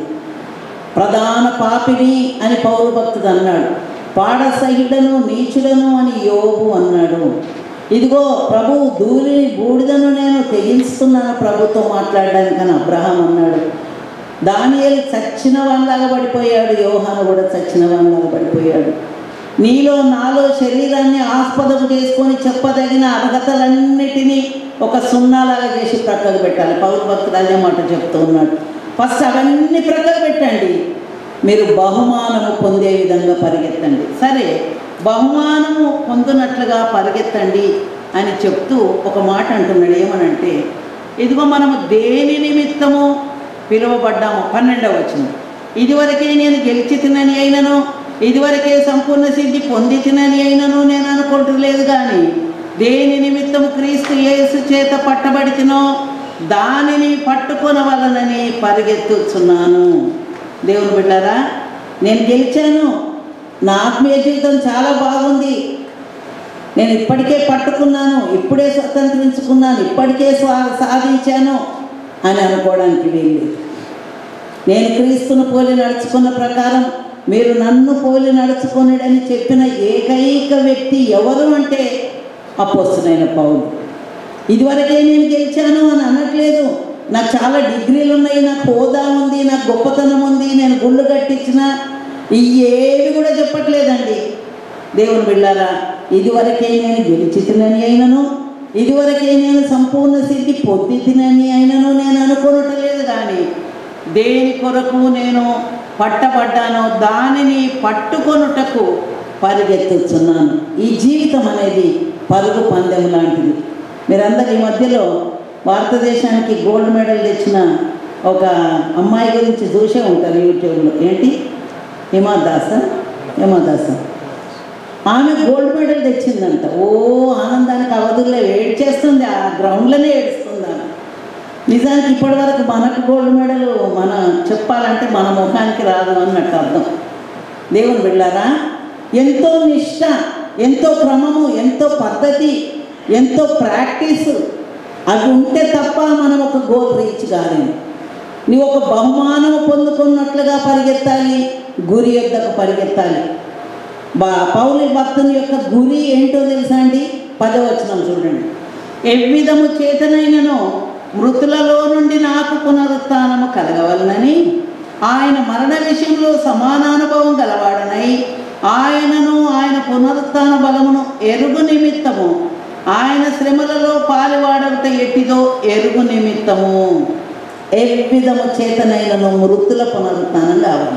ప్రధాన పాపిని అని పౌరు భక్తుడు అన్నాడు, పాడసహిడను నీచుడను అని యోబు అన్నాడు. ఇదిగో ప్రభువు ధూళిని బూడిదను నేను తెగించుతున్నాను ప్రభుతో మాట్లాడడానికని అబ్రహాం అన్నాడు. దానియేలు చచ్చిన వాళ్ళలాగా పడిపోయాడు, యోహాను కూడా చచ్చిన వాళ్ళలాగా పడిపోయాడు. నీలో నాలో శరీరాన్ని ఆస్పదం చేసుకొని చెప్పదగిన అర్హతలన్నిటినీ ఒక సున్నాలాగా చేసి ప్రక్కకు పెట్టాలి. పౌరు భక్తుడు అదే మాట చెప్తూ ఉన్నాడు. ఫస్ట్ అవన్నీ ప్రక్కకు పెట్టండి, మీరు బహుమానము పొందే విధంగా పరిగెత్తండి. సరే, బహుమానము పొందునట్లుగా పరిగెత్తండి అని చెప్తూ ఒక మాట అంటున్నాడు. ఏమనంటే, ఇదిగో మనము దేని నిమిత్తము పిలువబడ్డాము. 12వ వచనం, ఇదివరకే నేను గెలిచి తినని అయినను, ఇదివరకే సంపూర్ణ సిద్ధి పొంది తినని అయినను నేను అనుకుంటలేదు, కానీ దేని నిమిత్తము క్రీస్తు యేసు చేత పట్టబడి తినో దానిని పట్టుకొనవలనని పరిగెత్తుచున్నాను. దేవుని బిడ్డలారా, నేను గెలిచాను, నా ఆత్మీయ జీవితం చాలా బాగుంది, నేను ఇప్పటికే పట్టుకున్నాను, ఇప్పుడే స్వతంత్రించుకున్నాను, ఇప్పటికే సాధించాను అని అనుకోవడానికి వీలు. నేను క్రీస్తును పోలి నడుచుకున్న ప్రకారం మీరు నన్ను పోలి నడుచుకొనుడని చెప్పిన ఏకైక వ్యక్తి ఎవరు అంటే అపోస్తలుడైన పౌలు. ఇదివరకే నేను గెలిచాను అని అనట్లేదు. నాకు చాలా డిగ్రీలు ఉన్నాయి, నాకు హోదా ఉంది, నాకు గొప్పతనం ఉంది, నేను గుళ్ళు కట్టించిన, ఏవి కూడా చెప్పట్లేదండి. దేవుని బిడ్డలారా, ఇదివరకే నేను గెలిచితినని అయినను, ఇదివరకే నేను సంపూర్ణ సిద్ధి పొందితినని అయినను నేను అనుకోనట్లేదు. కానీ దేని కొరకు నేను పట్టబడ్డానో దానిని పట్టుకొనుటకు పరిగెత్తుతున్నాను. ఈ జీవితం అనేది పరుగు పందెం లాంటిది. మీరందరూ ఈ మధ్యలో భారతదేశానికి గోల్డ్ మెడల్ తెచ్చిన ఒక అమ్మాయి గురించి చూసే ఉంటారు యూట్యూబ్లో. ఏంటి, హిమాదాస. ఆమె గోల్డ్ మెడల్ తెచ్చిందంట. ఓ ఆనందానికి అవధుల్లో ఏడ్చేస్తుంది, ఆ గ్రౌండ్లోనే ఏడుస్తుంది ఆమె. నిజానికి ఇప్పటి వరకు మనకు గోల్డ్ మెడల్ చెప్పాలంటే మన ముఖానికి రాదు అన్నట్టు అర్థం. దేవుని బిడ్డలారా, ఎంతో నిష్ఠ, ఎంతో క్రమము, ఎంతో పద్ధతి, ఎంతో ప్రాక్టీసు అవి ఉంటే తప్ప మనం ఒక గోల్ రీచ్ కాలేము. నీవు ఒక బహుమానం పొందుకున్నట్లుగా పరిగెత్తాలి, గురి యొద్దకు పరిగెత్తాలి. పౌలు భక్తుని యొక్క గురి ఏంటో తెలుసా అండి? 10వ వచనం చూడండి. ఎవ్విధము చేతనైనను మృతులలో నుండి నాకు పునరుత్థానము కలగవలనని ఆయన మరణ విషయంలో సమానానుభవం గలవాడనై ఆయనను ఆయన పునరుత్థాన బలమును ఎరుగు నిమిత్తము ఆయన శ్రమలలో పాలువాడట ఎట్టిదో ఎరుగు నిమిత్తము. ఎవ్విధము చేతనైనను మృతుల పునరుత్థానం కావాలి.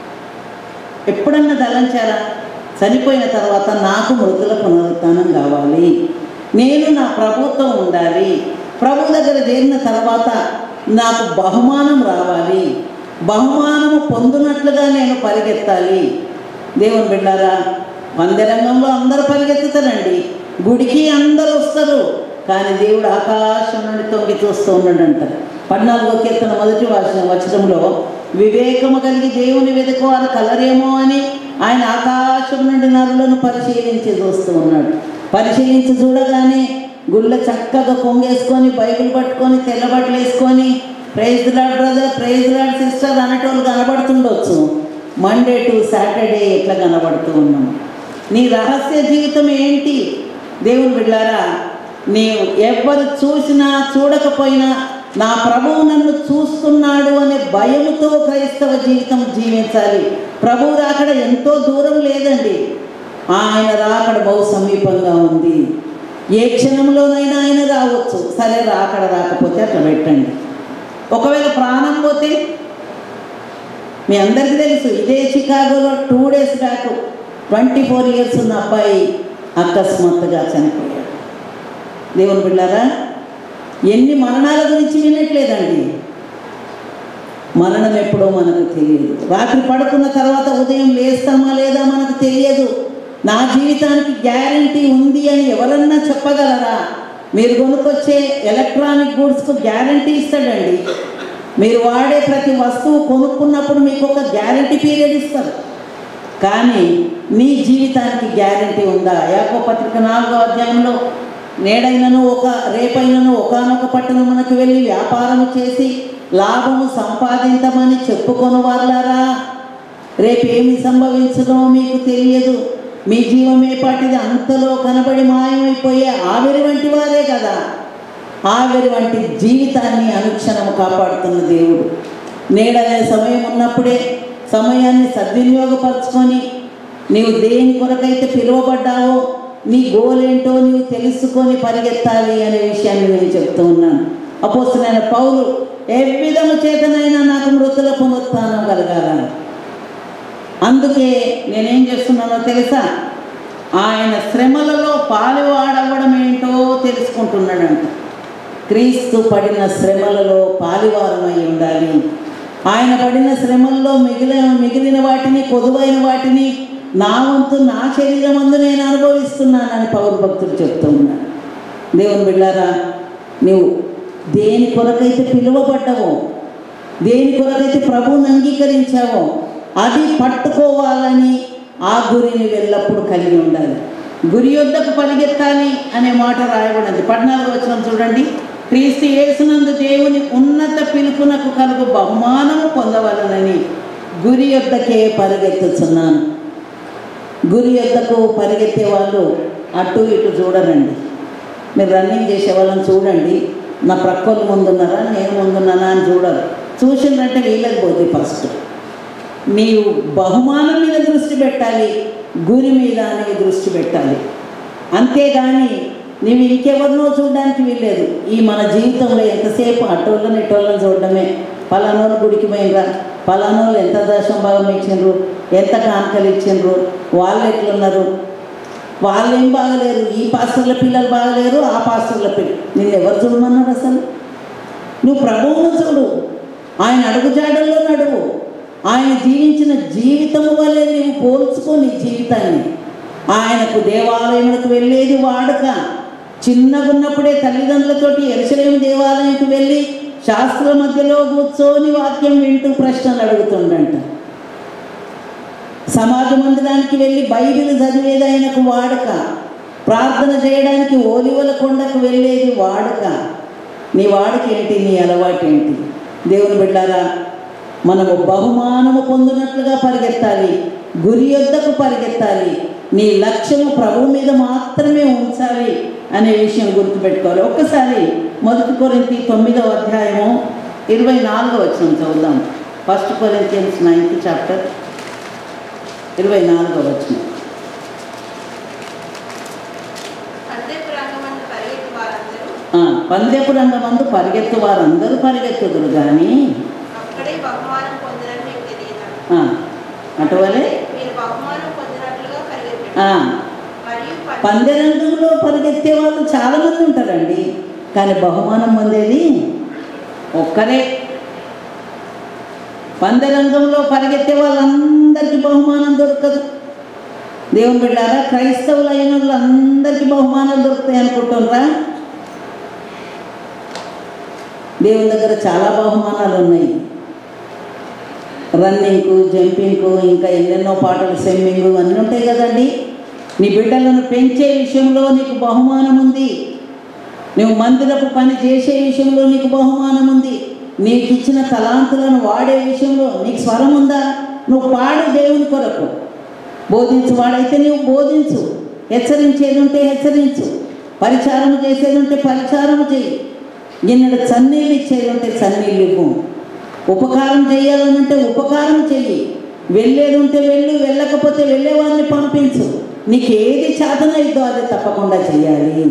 ఎప్పుడన్నా తలంచారా? చనిపోయిన తర్వాత నాకు మృతుల పునరుత్థానం కావాలి, నేను నా ప్రభుత్వం ఉండాలి, ప్రభు దగ్గర చేరిన తర్వాత నాకు బహుమానం రావాలి, బహుమానము పొందునట్లుగా నేను పరిగెత్తాలి. దేవుని బిడ్డారా, మందిరంగంలో అందరూ పరిగెత్తుతారండి, గుడికి అందరూ వస్తారు, కానీ దేవుడు ఆకాశం నుండి తొంగి చూస్తూ ఉన్నాడంట. 14వ కీర్తన 1వ వచనంలో వివేకము కలిగి దేవుని వెతుకువారు కలరేమో అని ఆయన ఆకాశం నుండి నరులను పరిశీలించి చూస్తూ ఉన్నాడు. పరిశీలించి చూడగానే గుళ్ళ చక్కగా కొంగేసుకొని బైబిల్ పట్టుకొని తెల్లబట్టలు వేసుకొని praise lord brother, praise lord sister అనేటోళ్ళు కనబడుతుండొచ్చు. మండే టు సాటర్డే ఎట్లా కనబడుతూ ఉన్నాం? నీ రహస్య జీవితం ఏంటి? దేవుని బిడ్డలారా, నీవు ఎవరు చూసినా చూడకపోయినా నా ప్రభువు నన్ను చూస్తున్నాడు అనే భయముతో క్రైస్తవ జీవితం జీవించాలి. ప్రభువు రాకడ ఎంతో దూరం లేదండి, ఆయన రాకడ బహు సమీపంగా ఉంది. ఏ క్షణంలోనైనా ఆయన రావచ్చు. సరే, రాకడ రాకపోతే అట్లా పెట్టండి. ఒకవేళ ప్రాణం పోతే, మీ అందరికీ తెలుసు, ఇదే చికాగోలో 2 days బ్యాక్ 24 years ఉన్న అబ్బాయి అకస్మాత్తుగా చనిపోయాడు. దేవుని బిడ్డలారా, ఎన్ని మరణాల గురించి వినట్లేదండి. మరణం ఎప్పుడో మనకు తెలియదు. రాత్రి పడుకున్న తర్వాత ఉదయం లేస్తామా లేదా మనకు తెలియదు. నా జీవితానికి గ్యారంటీ ఉంది అని ఎవరన్నా చెప్పగలరా? మీరు కొనుక్కొచ్చే ఎలక్ట్రానిక్ గూడ్స్కు గ్యారంటీ ఇస్తాడండి. మీరు వాడే ప్రతి వస్తువు కొనుక్కున్నప్పుడు మీకు ఒక గ్యారంటీ పీరియడ్ ఇస్తారు. కానీ నీ జీవితానికి గ్యారంటీ ఉందా? యాకోబు పత్రిక 4వ అధ్యాయంలో నేడైనను రేపైనను ఒకానొక పట్టణమునకు వెళ్ళి వ్యాపారము చేసి లాభము సంపాదించమని చెప్పుకొని వాళ్ళారా, రేపేమి సంభవించునో మీకు తెలియదు. మీ జీవమే పాటిది అంతలో కనబడి మాయమైపోయే ఆవిరి వంటి వారే కదా. ఆవిరి వంటి జీవితాన్ని అనుక్షణము కాపాడుతున్న దేవుడు. నేడనే సమయం ఉన్నప్పుడే సమయాన్ని సద్వినియోగపరచుకొని నీవు దేని కొరకైతే పిలువబడ్డావో, నీ గోల్ ఏంటో నీవు తెలుసుకొని పరిగెత్తాలి అనే విషయాన్ని నేను చెప్తూ ఉన్నాను. అపోస్తలుడైన పౌలు ఎవ్విధము చేతనైనా నాకు మృతుల పునరుత్థానం కలగాలని, అందుకే నేనేం చేస్తున్నానో తెలుసా? ఆయన శ్రమలలో పాలువాడవడం ఏంటో తెలుసుకుంటున్నాడంట. క్రీస్తు పడిన శ్రమలలో పాలువారమై ఉండాలి. ఆయన పడిన శ్రమల్లో మిగిలిన వాటిని, కొదువైన వాటిని నా వంతు నా శరీరం అందు నేను అనుభవిస్తున్నానని పౌరు భక్తులు చెప్తూ ఉన్నాడు. దేవుని బిడ్డారా, నువ్వు దేని కొరకైతే పిలువబడ్డావో, దేని కొరకైతే ప్రభువుని అంగీకరించావో అది పట్టుకోవాలని ఆ గురిని ఎల్లప్పుడూ కలిగి ఉండాలి. గురి యొద్దకు పరిగెత్తాలి అనే మాట రాయబడింది. 14వ వచనం చూడండి. క్రీస్తు యేసునందు దేవుని ఉన్నత పిలుపునకు కలుగు బహుమానము పొందవలనని గురి యొద్దకే పరిగెత్తుచున్నాను. గురి యొద్దకు పరిగెత్తే వాళ్ళు అటు ఇటు చూడరండి. మీరు రన్నింగ్ చేసే వాళ్ళని చూడండి, నా ప్రక్కలు ముందున్నారా నేను ముందున్నానా అని చూడరు. చూసిందంటే వీళ్ళకి పోతే ఫస్ట్ నీవు బహుమానం మీద దృష్టి పెట్టాలి, గురి మీద నీవు దృష్టి పెట్టాలి. అంతేగాని నీవు ఇంకెవరినో చూడడానికి వీల్లేదు. ఈ మన జీవితంలో ఎంతసేపు అటోళ్ళని ఇటోళ్ళని చూడడమే. పలానోళ్ళు గుడికి పోయినరా, పలానోళ్ళు ఎంత దశం భాగం ఇచ్చిండ్రు, ఎంత కానుకలు ఇచ్చిండ్రు, వాళ్ళు ఎట్లున్నారు, వాళ్ళు ఏం బాగలేరు, ఈ పాస్టర్ల పిల్లలు బాగలేరు, ఆ పాస్టర్ల పిల్లలు. నిన్ను ఎవరు చూడమన్నారు అసలు? నువ్వు ప్రభువును చూడు, ఆయన అడుగుజాడల్లో నడువు, ఆయన జీవించిన జీవితము వల్లే నీవు పోల్చుకొని జీవితాన్ని. ఆయనకు దేవాలయములకు వెళ్ళేది వాడుక. చిన్నగున్నప్పుడే తల్లిదండ్రులతోటి యెరూషలేము దేవాలయంకి వెళ్ళి శాస్త్రుల మధ్యలో కూర్చొని వాక్యం వింటూ ప్రశ్నలు అడుగుతుండంట. సమాజ మందిరానికి వెళ్ళి బైబిల్ చదివేది ఆయనకు వాడుక. ప్రార్థన చేయడానికి ఓలివల కొండకు వెళ్ళేది వాడుక. నీ వాడుక ఏంటి, నీ అలవాటు ఏంటి? దేవుని బిడ్డారా, మనము బహుమానము పొందినట్లుగా పరిగెత్తాలి, గురి యొద్దకు పరిగెత్తాలి. నీ లక్ష్యము ప్రభువు మీద మాత్రమే ఉంచాలి అనే విషయం గుర్తుపెట్టుకోవాలి. ఒక్కసారి 1 కొరింథీ 9వ అధ్యాయము 24వ వచనం చదువుదాం. 1 Corinthians 9th chapter 24వ వచనం. పందెపు రంగమందు పరిగెత్తు వారందరూ పరిగెత్తుదురు కానీ అటువలే పందెరంగంలో పరిగెత్తే వాళ్ళు చాలామంది ఉంటారండి, కానీ బహుమానం పొందేది ఒక్కరే. పందెరంగంలో పరిగెత్తే వాళ్ళందరికీ బహుమానం దొరకదు. దేవుని బిడ్డారా, క్రైస్తవులు అయిన వాళ్ళందరికీ బహుమానాలు దొరుకుతాయి అనుకుంటున్నారా? దేవుని దగ్గర చాలా బహుమానాలు ఉన్నాయి. రన్నింగ్కు, జంపింగ్కు, ఇంకా ఎన్నెన్నో పాటలు, స్విమ్మింగ్ అన్నీ ఉంటాయి కదండి. నీ బిడ్డలను పెంచే విషయంలో నీకు బహుమానం ఉంది. నువ్వు మందిరపు పని చేసే విషయంలో నీకు బహుమానం ఉంది. నీకు ఇచ్చిన తలాంతులను వాడే విషయంలో నీకు స్వరం ఉందా? నువ్వు పాడు దేవుని కొరకు. బోధించు వాడైతే నువ్వు బోధించు, హెచ్చరించేది ఉంటే హెచ్చరించు, పరిచారము చేసేది ఉంటే పరిచారము చేయి, గిన్నెడు చన్నీళ్ళు ఇచ్చేది ఉంటే చన్నీళ్ళు ఇవ్వు, ఉపకారం చేయాలనంటే ఉపకారం చెయ్యి, వెళ్ళేది ఉంటే వెళ్ళు, వెళ్ళకపోతే వెళ్ళేవాడిని పంపించు. నీకు ఏది చేతనైద్దో అది తప్పకుండా చేయాలి.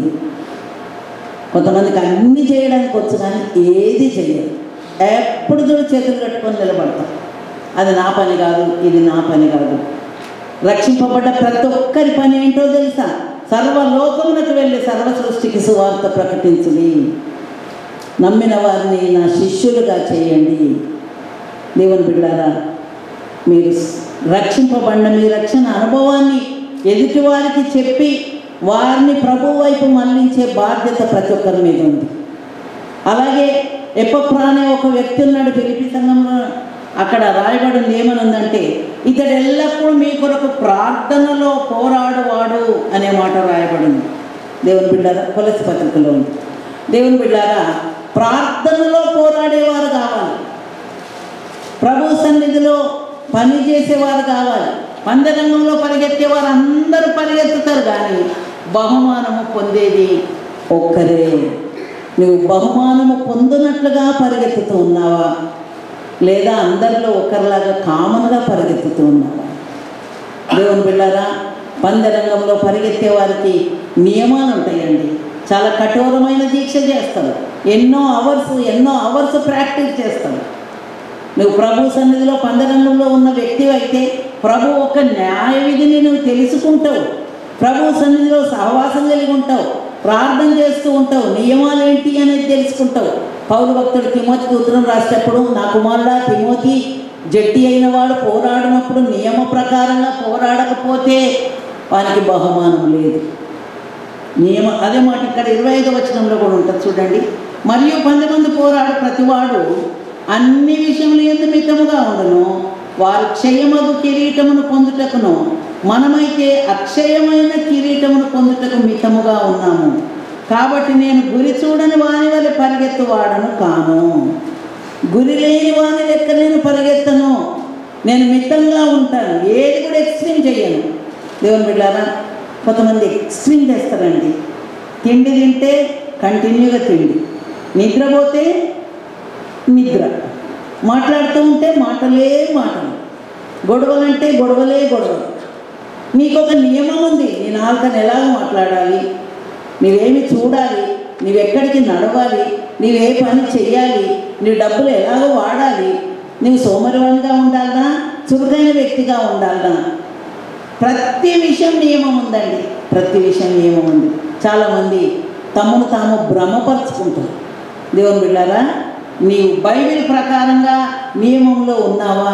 కొంతమందికి అన్నీ చేయడానికి వచ్చు కానీ ఏది చెయ్యదు. ఎప్పుడు చూడు చేతులు కట్టుకొని నిలబడతాం. అది నా పని కాదు, ఇది నా పని కాదు. రక్షింపబడ్డ ప్రతి ఒక్కరి పని ఏంటో తెలుసా? సర్వలోకమునకు వెళ్ళి సర్వ సృష్టికి సువార్త ప్రకటించుడి, నమ్మిన వారిని నా శిష్యులుగా చేయండి. దేవుని బిడ్డారా, మీరు రక్షింపబడిన మీ రక్షణ అనుభవాన్ని ఎదుటి వారికి చెప్పి వారిని ప్రభువు వైపు మళ్లించే బాధ్యత ప్రతి ఒక్కరి మీద ఉంది. అలాగే ఎపఫ్రా అనే ఒక వ్యక్తి ఉన్నాడు ఫిలిప్పీ సంఘంలో. అక్కడ రాయబడింది ఏమనుందంటే, ఇతడు ఎల్లప్పుడూ మీ కొరకు ప్రార్థనలో పోరాడువాడు అనే మాట రాయబడింది. దేవుని బిడ్డారా, కొలసి పత్రికలో ఉంది. దేవుని బిడ్డారా, ప్రార్థనలో పోరాడేవారు కావాలి, ప్రభు సన్నిధిలో పని చేసేవారు కావాలి. పందరంగంలో పరిగెత్తేవారు అందరూ పరిగెత్తుతారు కానీ బహుమానము పొందేది ఒక్కరే. నువ్వు బహుమానము పొందినట్లుగా పరిగెత్తుతూ ఉన్నావా, లేదా అందరిలో ఒకరిలాగా కామన్గా పరిగెత్తుతూ ఉన్నావా? దేవుని బిడ్డారా, పందరంగంలో పరిగెత్తే వారికి నియమాలు ఉంటాయండి. చాలా కఠోరమైన దీక్ష చేస్తారు, ఎన్నో అవర్స్ ప్రాక్టీస్ చేస్తారు. నువ్వు ప్రభు సన్నిధిలో పందరంగంలో ఉన్న వ్యక్తి అయితే ప్రభు ఒక న్యాయ విధిని నువ్వు తెలుసుకుంటావు, ప్రభు సన్నిధిలో సహవాసం కలిగి ఉంటావు, ప్రార్థన చేస్తూ ఉంటావు, నియమాలు ఏంటి అనేది తెలుసుకుంటావు. పౌలు భక్తుడు తిమోతికి ఉత్తరం రాసేటప్పుడు, నా కుమారుడా తిమోతి, జట్టి అయిన వాడు పోరాడినప్పుడు నియమ ప్రకారంగా పోరాడకపోతే వానికి బహుమానం లేదు. అదే మాట ఇక్కడ 25వ వచనంలో కూడా ఉంటుంది చూడండి. మరియు 10 మంది పోరాడు ప్రతివాడు అన్ని విషయములు యందు మితముగా ఉండను, వారు క్షయమగు కిరీటమును పొందుటకును, మనమైతే అక్షయమైన కిరీటమును పొందుటకు మితముగా ఉన్నాము. కాబట్టి నేను గురి చూడని వాని వల్ల పరిగెత్తువాడను కాను, గురి లేని వాని లెక్క నేను పరిగెత్తను. నేను మితంగా ఉంటాను, ఏది కూడా ఎక్స్ట్రీమ్ చేయను. దేవుని బిడ్డారా, కొంతమంది ఎక్స్ట్రీమ్ చేస్తారండి. తిండి తింటే కంటిన్యూగా తిండి, నిద్రపోతే నిద్ర, మాట్లాడుతూ ఉంటే మాటలే మాటలు, గొడవలంటే గొడవలే గొడవలు. నీకు ఒక నియమం ఉంది, నీ నాలుకను ఎలాగ మాట్లాడాలి, నువ్వేమి చూడాలి, నువ్వెక్కడికి నడవాలి, నువ్వే పని చెయ్యాలి, నువ్వు డబ్బులు ఎలాగో వాడాలి, నువ్వు సోమరివానిగా ఉండాలనా, చురుకైన వ్యక్తిగా ఉండాలనా, ప్రతి విషయం నియమం ఉందండి. ప్రతి విషయం నియమం ఉంది. చాలామంది తమను తాము భ్రమపరుచుకుంటారు. దేవుని బిడ్డారా, నీవు బైబిల్ ప్రకారంగా నియమంలో ఉన్నావా?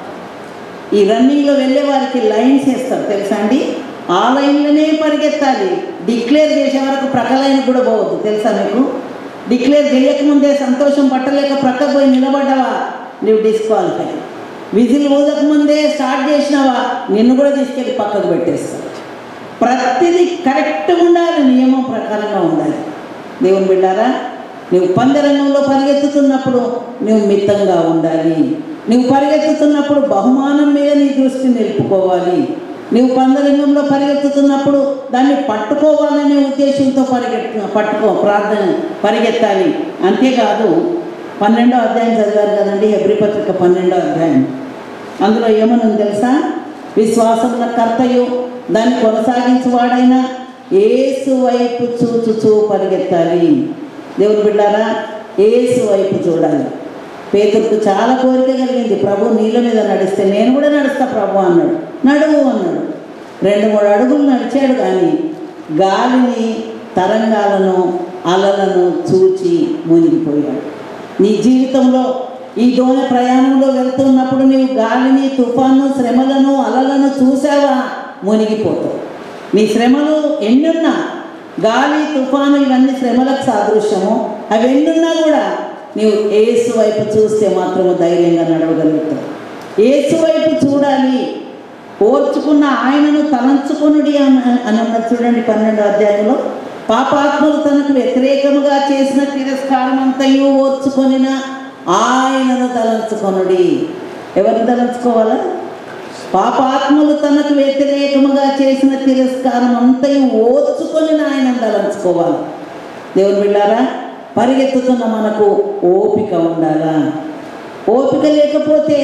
ఈ రన్నింగ్లో వెళ్ళే వారికి లైన్స్ వేస్తారు తెలుసా అండి? ఆ లైన్లోనే పరిగెత్తాలి. డిక్లేర్ చేసే వరకు ప్రక్క లైన్ కూడా పోవద్దు తెలుసా మీకు? డిక్లేర్ చేయకముందే సంతోషం పట్టలేక ప్రక్కకు పోయి నిలబడ్డావా, నువ్వు డిస్క్వాలిఫై. విజిల్ ఊదకముందే స్టార్ట్ చేసినావా, నిన్ను కూడా తీసుకెళ్ళి పక్కకు పెట్టేస్తారు. ప్రతిదీ కరెక్ట్గా ఉండాలి, నియమం ప్రకారంగా ఉండాలి. దేవుని బిడ్డారా, నువ్వు పందరంగంలో పరిగెత్తుతున్నప్పుడు నువ్వు మితంగా ఉండాలి. నువ్వు పరిగెత్తుతున్నప్పుడు బహుమానం మీద నీ దృష్టి నిలుపుకోవాలి. నువ్వు పందరంగంలో పరిగెత్తుతున్నప్పుడు దాన్ని పట్టుకోవాలనే ఉద్దేశంతో ప్రార్థన పరిగెత్తాలి. అంతేకాదు, 12వ అధ్యాయం చదివారు కదండి, హెబ్రీ పత్రిక 12వ అధ్యాయం. అందులో ఏమనుంది తెలుసా? విశ్వాసముల కర్తయు దాన్ని కొనసాగించువాడైనా యేసు వైపు చూచుచూ పరిగెత్తాలి. దేవుని బిడ్డారా, యేసు వైపు చూడాలి. పేతురుకు చాలా కోరిక కలిగింది, ప్రభు నీళ్ళ మీద నడిస్తే నేను కూడా నడుస్తా ప్రభు అన్నాడు. నడువు అన్నాడు. 2-3 అడుగులు నడిచాడు, కానీ గాలిని, తరంగాలను, అలలను చూచి మునిగిపోయాడు. నీ జీవితంలో ఈ దోణ ప్రయాణంలో వెళ్తున్నప్పుడు నీవు గాలిని, తుఫాను, శ్రమలను, అలలను చూసావా, మునిగిపోతావు. నీ శ్రమలు ఎన్నున్నా, గాలి, తుఫాను ఇవన్నీ శ్రమలకు సాదృశ్యము. అవి ఎన్నున్నా కూడా నీవు యేసు వైపు చూస్తే మాత్రము ధైర్యంగా నడవగలుగుతావు. యేసు వైపు చూడాలి. ఓర్చుకున్న ఆయనను తలంచుకొనుడి అన్న చూడండి 12వ అధ్యాయంలో. పాపాత్ములు తనకు వ్యతిరేకముగా చేసిన తిరస్కారం అంతయు ఓర్చుకొనిన ఆయనను తలంచుకొనుడి. ఎవరిని తలంచుకోవాలా? పాపాత్ములు తనకు వ్యతిరేకముగా చేసిన తిరస్కారం అంతయు ఓర్చుకొని ఆయనను తలంచుకోవాలి. దేవుని బిడ్డారా, పరిగెత్తుతున్న మనకు ఓపిక ఉండాలా? ఓపిక లేకపోతే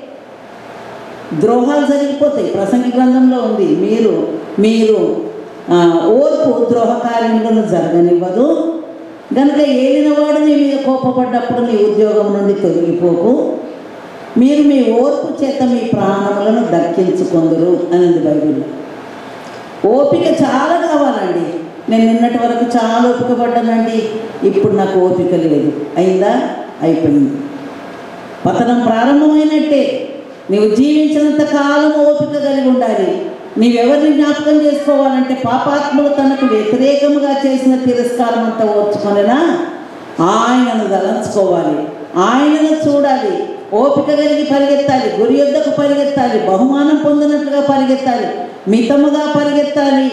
ద్రోహాలు జరిగిపోతాయి. ప్రసంగి గ్రంథంలో ఉంది, మీరు ఓర్పు ద్రోహకార్యములను జరగనివ్వదు గనుక ఏలినవాడు నీ మీద కోపపడ్డప్పుడు నీ ఉద్యోగం నుండి తొలగిపోకు, మీరు మీ ఓర్పు చేత మీ ప్రాణములను దక్కించుకొందురు అనేది బైబిల్లో. ఓపిక చాలా కావాలండి. నేను నిన్నటి వరకు చాలా ఓపిక పడ్డానండి, ఇప్పుడు నాకు ఓపిక లేదు. అయిందా? అయిపోయింది. పతనం ప్రారంభమైనట్టే. నీవు జీవించినంత కాలం ఓపిక కలిగి ఉండాలి. నీవెవరిని జ్ఞాపకం చేసుకోవాలంటే, పాపాత్ములు తనకు వ్యతిరేకముగా చేసిన తిరస్కారం అంతా ఓర్చుకొనినా ఆయనను తలంచుకోవాలి, ఆయనను చూడాలి, ఓపిక కలిగి పరిగెత్తాలి, గురి యొద్దకు పరిగెత్తాలి, బహుమానం పొందినట్లుగా పరిగెత్తాలి, మితముగా పరిగెత్తాలి,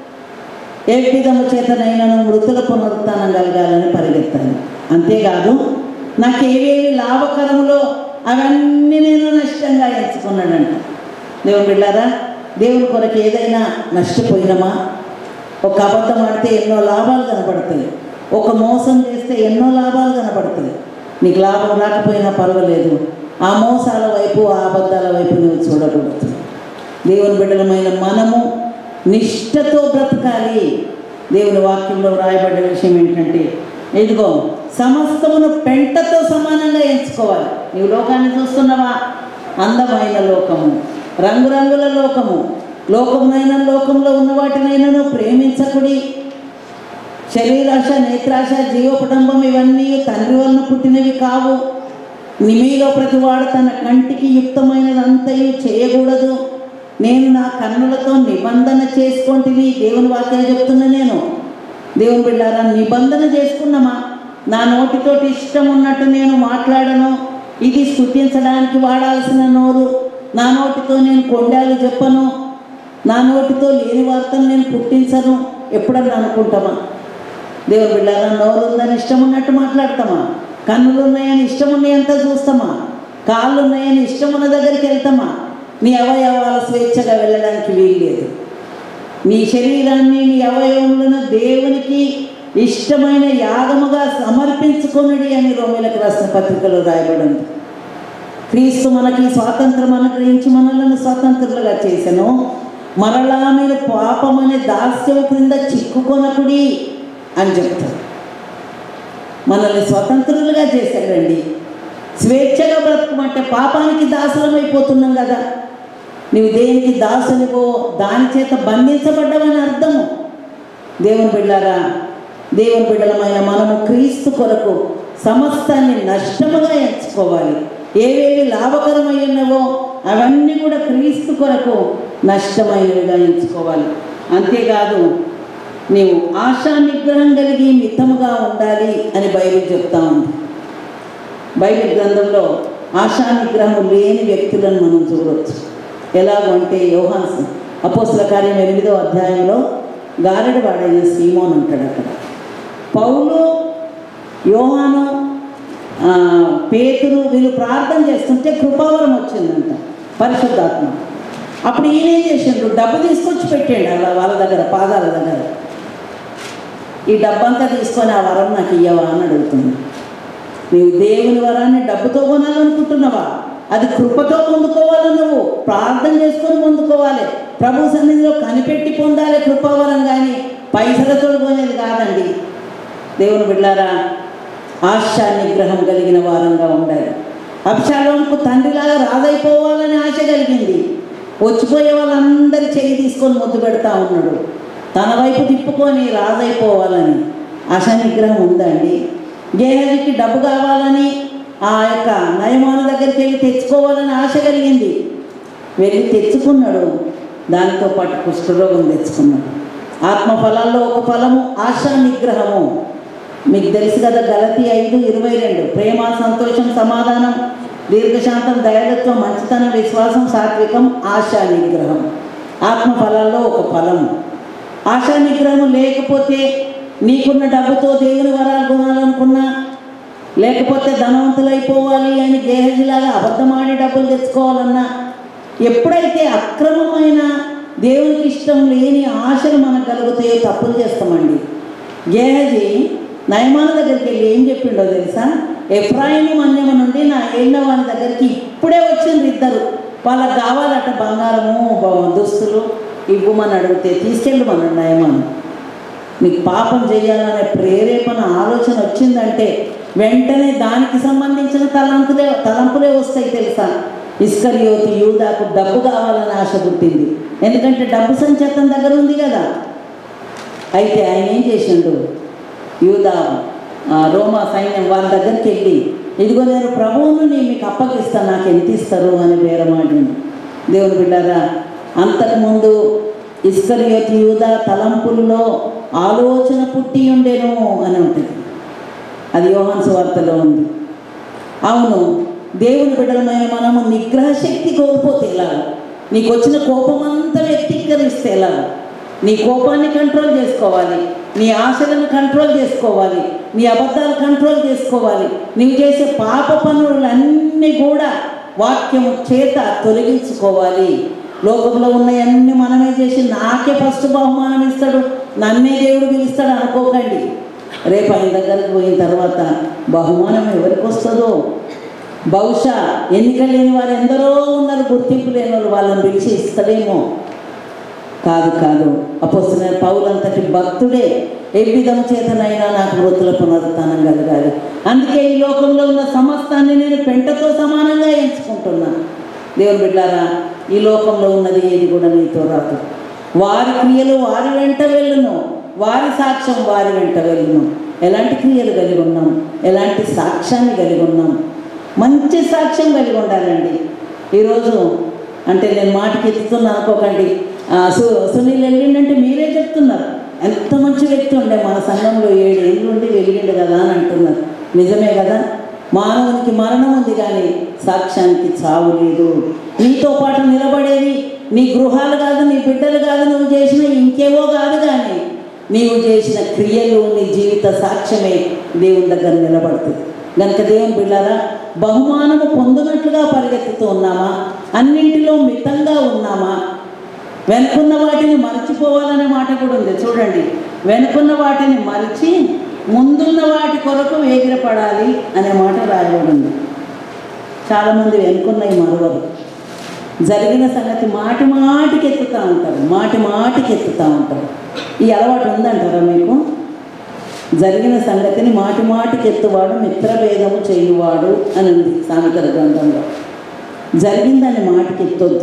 ఏ విధము చేతనైనాను మృతుల పునరుత్థానం కలగాలని పరిగెత్తాలి. అంతేకాదు, నాకు ఏవేవి లాభకరములో అవన్నీ నేను నష్టంగా ఎంచుకున్నాడంట. దేవుని బిడ్డారా, దేవుని కొరకు ఏదైనా నష్టపోయినమా? ఒక అబద్ధం ఆడితే ఎన్నో లాభాలు కనపడతాయి, ఒక మోసం చేస్తే ఎన్నో లాభాలు కనపడతాయి. నీకు లాభం రాకపోయినా పర్వాలేదు, ఆ మోసాల వైపు, ఆ అబద్ధాల వైపు నువ్వు చూడకూడదు. దేవుని బిడ్డలమైన మనము నిష్ఠతో బ్రతకాలి. దేవుని వాక్యంలో రాయబడ్డ విషయం ఏంటంటే, ఇదిగో సమస్తమును పెంటతో సమానంగా ఎంచుకోవాలి. నీవు లోకాన్ని చూస్తున్నావా? అందమైన లోకము, రంగురంగుల లోకము, లోకమునైనా లోకంలో ఉన్న వాటినైనాను ప్రేమించకుడి. శరీరాశ, నేత్రాశ, జీవపటంబం ఇవన్నీ తండ్రి వలన పుట్టినవి కావు. మీలో ప్రతివాడు తన కంటికి యుక్తమైనదంతయు చేయకూడదు. నేను నా కన్నులతో నిబంధన చేసుకుంటుని. దేవుని వాక్యం చెప్తున్నా నేను. దేవుని బిడ్డారా, నిబంధన చేసుకున్నామా? నా నోటితోటి ఇష్టం ఉన్నట్టు నేను మాట్లాడను. ఇది స్తుతించడానికి వాడాల్సిన నోరు. నా నోటితో నేను కొండాలు చెప్పను, నా నోటితో లేని వార్తను నేను పుట్టించను. ఎప్పుడన్నా అనుకుంటామా? దేవుని బిడ్డారా, నోరు ఉందని ఇష్టం ఉన్నట్టు మాట్లాడతామా? కన్నులు ఉన్నాయని ఇష్టం ఉన్నాయంతా చూస్తామా? కాళ్ళు ఉన్నాయని ఇష్టం ఉన్న దగ్గరికి వెళ్తామా? నీ అవయవాలు స్వేచ్ఛగా వెళ్ళడానికి వీల్లేదు. నీ శరీరాన్ని, నీ అవయవములను దేవునికి ఇష్టమైన యాగముగా సమర్పించుకొనుడి అని రోమీయులకు రాసిన పత్రికలో రాయబడింది. క్రీస్తు మనకి స్వాతంత్రం అనుగ్రహించి మనలను స్వతంత్రులుగా చేశాను. మరలా మీరు పాపమనే దాస్యం క్రింద చిక్కుకొనకుడి అని చెప్తారు. మనల్ని స్వతంత్రులుగా చేశాడండి. స్వేచ్ఛగా బ్రతకమంటే పాపానికి దాసులమైపోతున్నాం కదా. నువ్వు దేనికి దాసునివో దాని చేత బంధించబడ్డమని అర్థము. దేవుని బిడ్డలారా, దేవుని బిడ్డలమైన మనము క్రీస్తు కొరకు సమస్తాన్ని నష్టముగా ఎంచుకోవాలి. ఏవేవి లాభకరమై ఉన్నవో అవన్నీ కూడా క్రీస్తు కొరకు నష్టమైనవిగా ఎంచుకోవాలి. అంతేకాదు, నీవు ఆశా నిగ్రహం కలిగి మితముగా ఉండాలి అని బైబిల్ చెప్తా ఉంది. బైబిల్ గ్రంథంలో ఆశా నిగ్రహం లేని వ్యక్తులను మనం చూడవచ్చు. ఎలాగంటే యోహాను అపోస్తల కార్యం 8వ అధ్యాయంలో గారెడు వాడైన సీమోన్ అంటాడు. అక్కడ పౌలు, యోహాను, పేతురు వీళ్ళు ప్రార్థన చేస్తుంటే కృపావరం వచ్చిందంట, పరిశుద్ధాత్మ. అప్పుడు ఈయన ఏం చేసిండు? డబ్బు తీసుకొచ్చి పెట్టాడు అలా వాళ్ళ దగ్గర, పాదాల దగ్గర. ఈ డబ్బంతా తీసుకొని ఆ వరం నాకు ఇయ్యవా అని అడుగుతుంది. నీవు దేవుని వరాన్ని డబ్బుతో కొనాలనుకుంటున్నావా? అది కృపతో పొందుకోవాలి. నువ్వు ప్రార్థన చేసుకొని పొందుకోవాలి. ప్రభు సన్నిధిలో కనిపెట్టి పొందాలి కృపావరం, కానీ పైసలతో కొనేది కాదండి. దేవుని బిడ్డలారా, ఆశా నిగ్రహం కలిగిన వారంగా ఉండాలి. అబ్షాలోముకు తండ్రిలాగా రాజైపోవాలని ఆశ కలిగింది. వచ్చిపోయే వాళ్ళందరి చేయి తీసుకొని ముద్దు పెడతా ఉన్నాడు. తన వైపు తిప్పుకొని రాజైపోవాలని ఆశా నిగ్రహం ఉందండి. గేహజికి డబ్బు కావాలని ఆ యొక్క నయమాను దగ్గరికి వెళ్ళి తెచ్చుకోవాలని ఆశ కలిగింది. వెళ్ళి తెచ్చుకున్నాడు. దానితో పాటు కుష్ఠరోగం తెచ్చుకున్నాడు. ఆత్మఫలాల్లో ఒక ఫలము ఆశా నిగ్రహము. మీకు తెలుసు కదా, గలతీ 5:22 ప్రేమ, సంతోషం, సమాధానం, దీర్ఘశాంతం, దయాళుత్వం, మంచితనం, విశ్వాసం, సాత్వికం, ఆశా నిగ్రహం. ఆత్మఫలాల్లో ఒక ఫలము. ఆశా నిగ్రహం లేకపోతే నీకున్న డబ్బుతో దేవుని వరాలు కొనాలనుకున్నా, లేకపోతే ధనవంతులైపోవాలి అని గేహజిలాగా అబద్ధమాడి డబ్బులు తెచ్చుకోవాలన్నా, ఎప్పుడైతే అక్రమమైన దేవునికి ఇష్టం లేని ఆశలు మనకు కలుగుతాయో తప్పులు చేస్తామండి. గేహజీ నయమాను దగ్గరికి వెళ్ళి ఏం చెప్పిండో తెలుసా? ఎఫ్రాయిము మన్యమ నుండి నా ఏళ్ళ వాళ్ళ దగ్గరికి ఇప్పుడే వచ్చింది ఇద్దరు. వాళ్ళకి కావాలట బంగారము, దుస్తులు ఇవ్వమని అడిగితే తీసుకెళ్ళమన్నాడు నయమాను. నీకు పాపం చేయాలనే ప్రేరేపణ ఆలోచన వచ్చిందంటే వెంటనే దానికి సంబంధించిన తలంపులే వస్తాయి తెలుసా. ఇస్కరియోతు యూదాకు డబ్బు కావాలని ఆశ పుట్టింది. ఎందుకంటే డబ్బు సంచేతం దగ్గర ఉంది కదా. అయితే ఆయన ఏం చేసిండు? యూదా రోమా సైన్యం వాళ్ళ దగ్గరికి వెళ్ళి, ఇదిగో నేను ప్రభువును మీకు అప్పగిస్తాను, నాకు ఎంత ఇస్తారు అని బేరమాడింది. దేవుని బిడ్డారా, అంతకుముందు ఇస్కరియోతు యూదా తలంపుల్లో ఆలోచన పుట్టి ఉండేను అని ఉంటుంది. అది యోహాను సువార్తలో ఉంది. అవును, దేవుని బిడ్డలమైన మనము నిగ్రహ శక్తి కోల్పోతే ఎలా? నీకు వచ్చిన కోపం అంతా వ్యక్తీకరిస్తే ఎలా? నీ కోపాన్ని కంట్రోల్ చేసుకోవాలి, నీ ఆశలను కంట్రోల్ చేసుకోవాలి, నీ అబద్ధాలు కంట్రోల్ చేసుకోవాలి. నీవు చేసే పాప పనులన్నీ కూడా వాక్యము చేత తొలగించుకోవాలి. లోకంలో ఉన్నవన్నీ మనమే చేసి నాకే ఫస్ట్ బహుమానం ఇస్తాడు, నన్నే దేవుడు పిలుస్తాడు అనుకోకండి. రేపు ఆయన దగ్గరకు పోయిన తర్వాత బహుమానం ఎవరికి వస్తుందో? బహుశా ఎన్నిక లేని వారు ఎందరో ఉన్నారు, గుర్తింపు లేని వాళ్ళు, వాళ్ళని పిలిచి ఇస్తాడేమో. కాదు. అపోస్తలుడైన పౌలు అంతటి భక్తుడే ఏ విధం చేతనైనా నాకు మృతుల పునరుత్థానం కలగాలి, అందుకే ఈ లోకంలో ఉన్న సమస్తాన్ని నేను పెంటతో సమానంగా ఎంచుకుంటున్నా. దేవుని బిడ్డారా, ఈ లోకంలో ఉన్నది ఏది కూడా నీతో రాదు. వారి క్రియలు వారి వెంట వెళ్ళును, వారి సాక్ష్యం వారి వెంట వెళ్ళును. ఎలాంటి క్రియలు కలిగి ఉన్నాం, ఎలాంటి సాక్ష్యాన్ని కలిగి ఉన్నాం? మంచి సాక్ష్యం కలిగి ఉండాలండి. ఈరోజు అంటే నేను మాటకి ఎత్తుతున్నా అనుకోకండి. సునీల్ వెళ్ళిండంటే మీరే చెప్తున్నారు, ఎంత మంచి వ్యక్తి ఉండే మన సంఘంలో 7 ఏళ్ళు ఉండి వెళ్ళిండు కదా అని అంటున్నారు. నిజమే కదా. మానవునికి మరణం ఉంది కానీ సాక్ష్యానికి చావు లేదు. నీతో పాటు నిలబడేది నీ గృహాలు కాదు, నీ బిడ్డలు కాదు, నువ్వు చేసిన ఇంకేవో కాదు, కానీ నీవు చేసిన క్రియలు, నీ జీవిత సాక్ష్యమే దేవుని దగ్గర నిలబడుతుంది. కనుక దేవుని బిడ్డలారా, బహుమానము పొందినట్లుగా పరిగెత్తుతూ ఉన్నామా? అన్నింటిలో మితంగా ఉన్నామా? వెనుకున్న వాటిని మరచిపోవాలనే మాట కూడా ఉంది. చూడండి, వెనుకున్న వాటిని మరిచి ముందున్న వాటి కొరకు వేగిరపడాలి అనే మాట రాయబడి ఉంది. చాలామంది వెనుకున్నవి మరవరు. జరిగిన సంగతి మాటి మాటికి ఎత్తుతూ ఉంటారు, మాటి మాటికి ఎత్తుతూ ఉంటారు. ఈ అలవాటు ఉందంటారా మీకు? జరిగిన సంగతిని మాటి మాటికి ఎత్తువాడు మిత్రభేదము చేయువాడు అని ఉంది సామెతల గ్రంథంలో. జరిగిందని మాటికి ఎత్తొద్దు.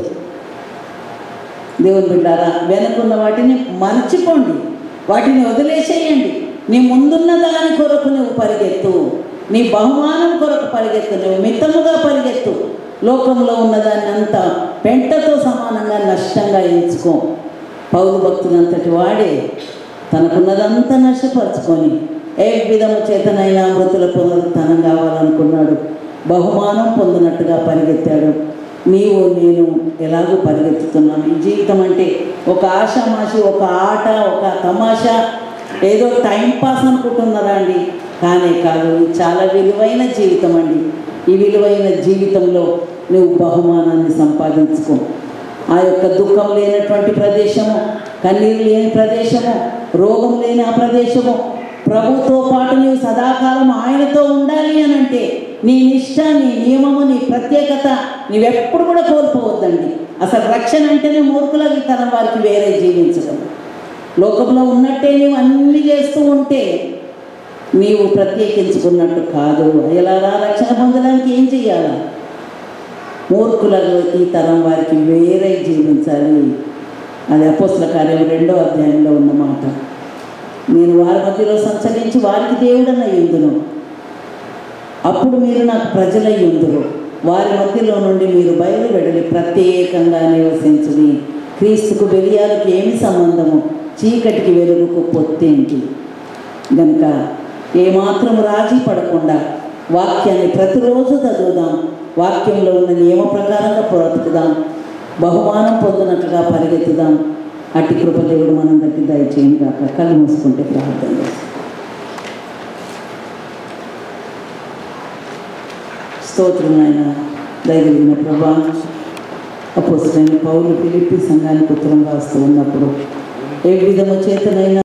దేవుని బిడ్డారా, వెనుకున్న వాటిని మర్చిపోండి, వాటిని వదిలేసేయండి. నీ ముందున్న దాని కొరకు నువ్వు పరిగెత్తు, నీ బహుమానం కొరకు పరిగెత్తు, నువ్వు మితముగా పరిగెత్తు. లోకంలో ఉన్నదాన్ని అంతా పెంటతో సమానంగా నష్టంగా ఎంచుకో. పౌలు భక్తులంతటి వాడే తనకున్నదంతా నష్టపరుచుకొని ఏ విధము చేతనైనా మృతుల పునరుత్థానం కావాలనుకున్నాడు. బహుమానం పొందినట్టుగా పరిగెత్తాడు. నీవు నేను ఎలాగో పరిగెత్తుతున్నాం. ఈ జీవితం అంటే ఒక ఆషామాషి, ఒక ఆట, ఒక తమాషా, ఏదో టైంపాస్ అనుకుంటున్నారా అండి? కానే కాదు, ఇది చాలా విలువైన జీవితం అండి. ఈ విలువైన జీవితంలో నువ్వు బహుమానాన్ని సంపాదించుకో. ఆ యొక్క దుఃఖం లేనటువంటి ప్రదేశము, కన్నీరు లేని ప్రదేశము, రోగం లేని ఆ ప్రదేశము, ప్రభుతో పాటు నీవు సదాకాలం ఆయనతో ఉండాలి అని అంటే నీ నిష్ట, నీ నియమము, నీ ప్రత్యేకత నీవెప్పుడు కూడా కోల్పోవద్దండి. అసలు రక్షణ అంటేనే మూర్ఖులకి తన వారికి వేరే జీవించడం. లోకంలో ఉన్నట్టే నీవు అన్ని చేస్తూ ఉంటే నీవు ప్రత్యేకించుకున్నట్టు కాదు. ఎలా రక్షణ పొందడానికి ఏం చెయ్యాలి? మూర్ఖులలో ఈ తరం వారికి వేరే జీవించాలి. అది అపోస్తల కార్యం 2వ అధ్యాయంలో ఉన్నమాట. నేను వారి మధ్యలో సంచరించి వారికి దేవుడన్న యుందును, అప్పుడు మీరు నాకు ప్రజలై యుందురు. వారి మధ్యలో నుండి మీరు బయలు వెడలి ప్రత్యేకంగా నివసించుని. క్రీస్తుకు బెలియాలకు ఏమి సంబంధము? చీకటికి వెలుగుకు పొత్తేంటి? గనుక ఏమాత్రం రాజీ పడకుండా వాక్యాన్ని ప్రతిరోజు చదువుదాం. వాక్యంలో ఉన్న నియమ ప్రకారంగా బ్రతుకుదాం. బహుమానం పొందినట్లుగా పరిగెత్తుదాం. అట్టి కృపదేవుడు మనందరికీ దయచేయండి కాక. కళ్ళు మూసుకుంటే ప్రార్థన చేస్తాం. స్తోత్రం ఆయన దయగలిగిన ప్రభా. అపోస్తలుడైన పౌలు ఫిలిప్పీ సంఘానికి ఉత్తరం రాస్తూ ఉన్నప్పుడు ఏ విధము చేతనైనా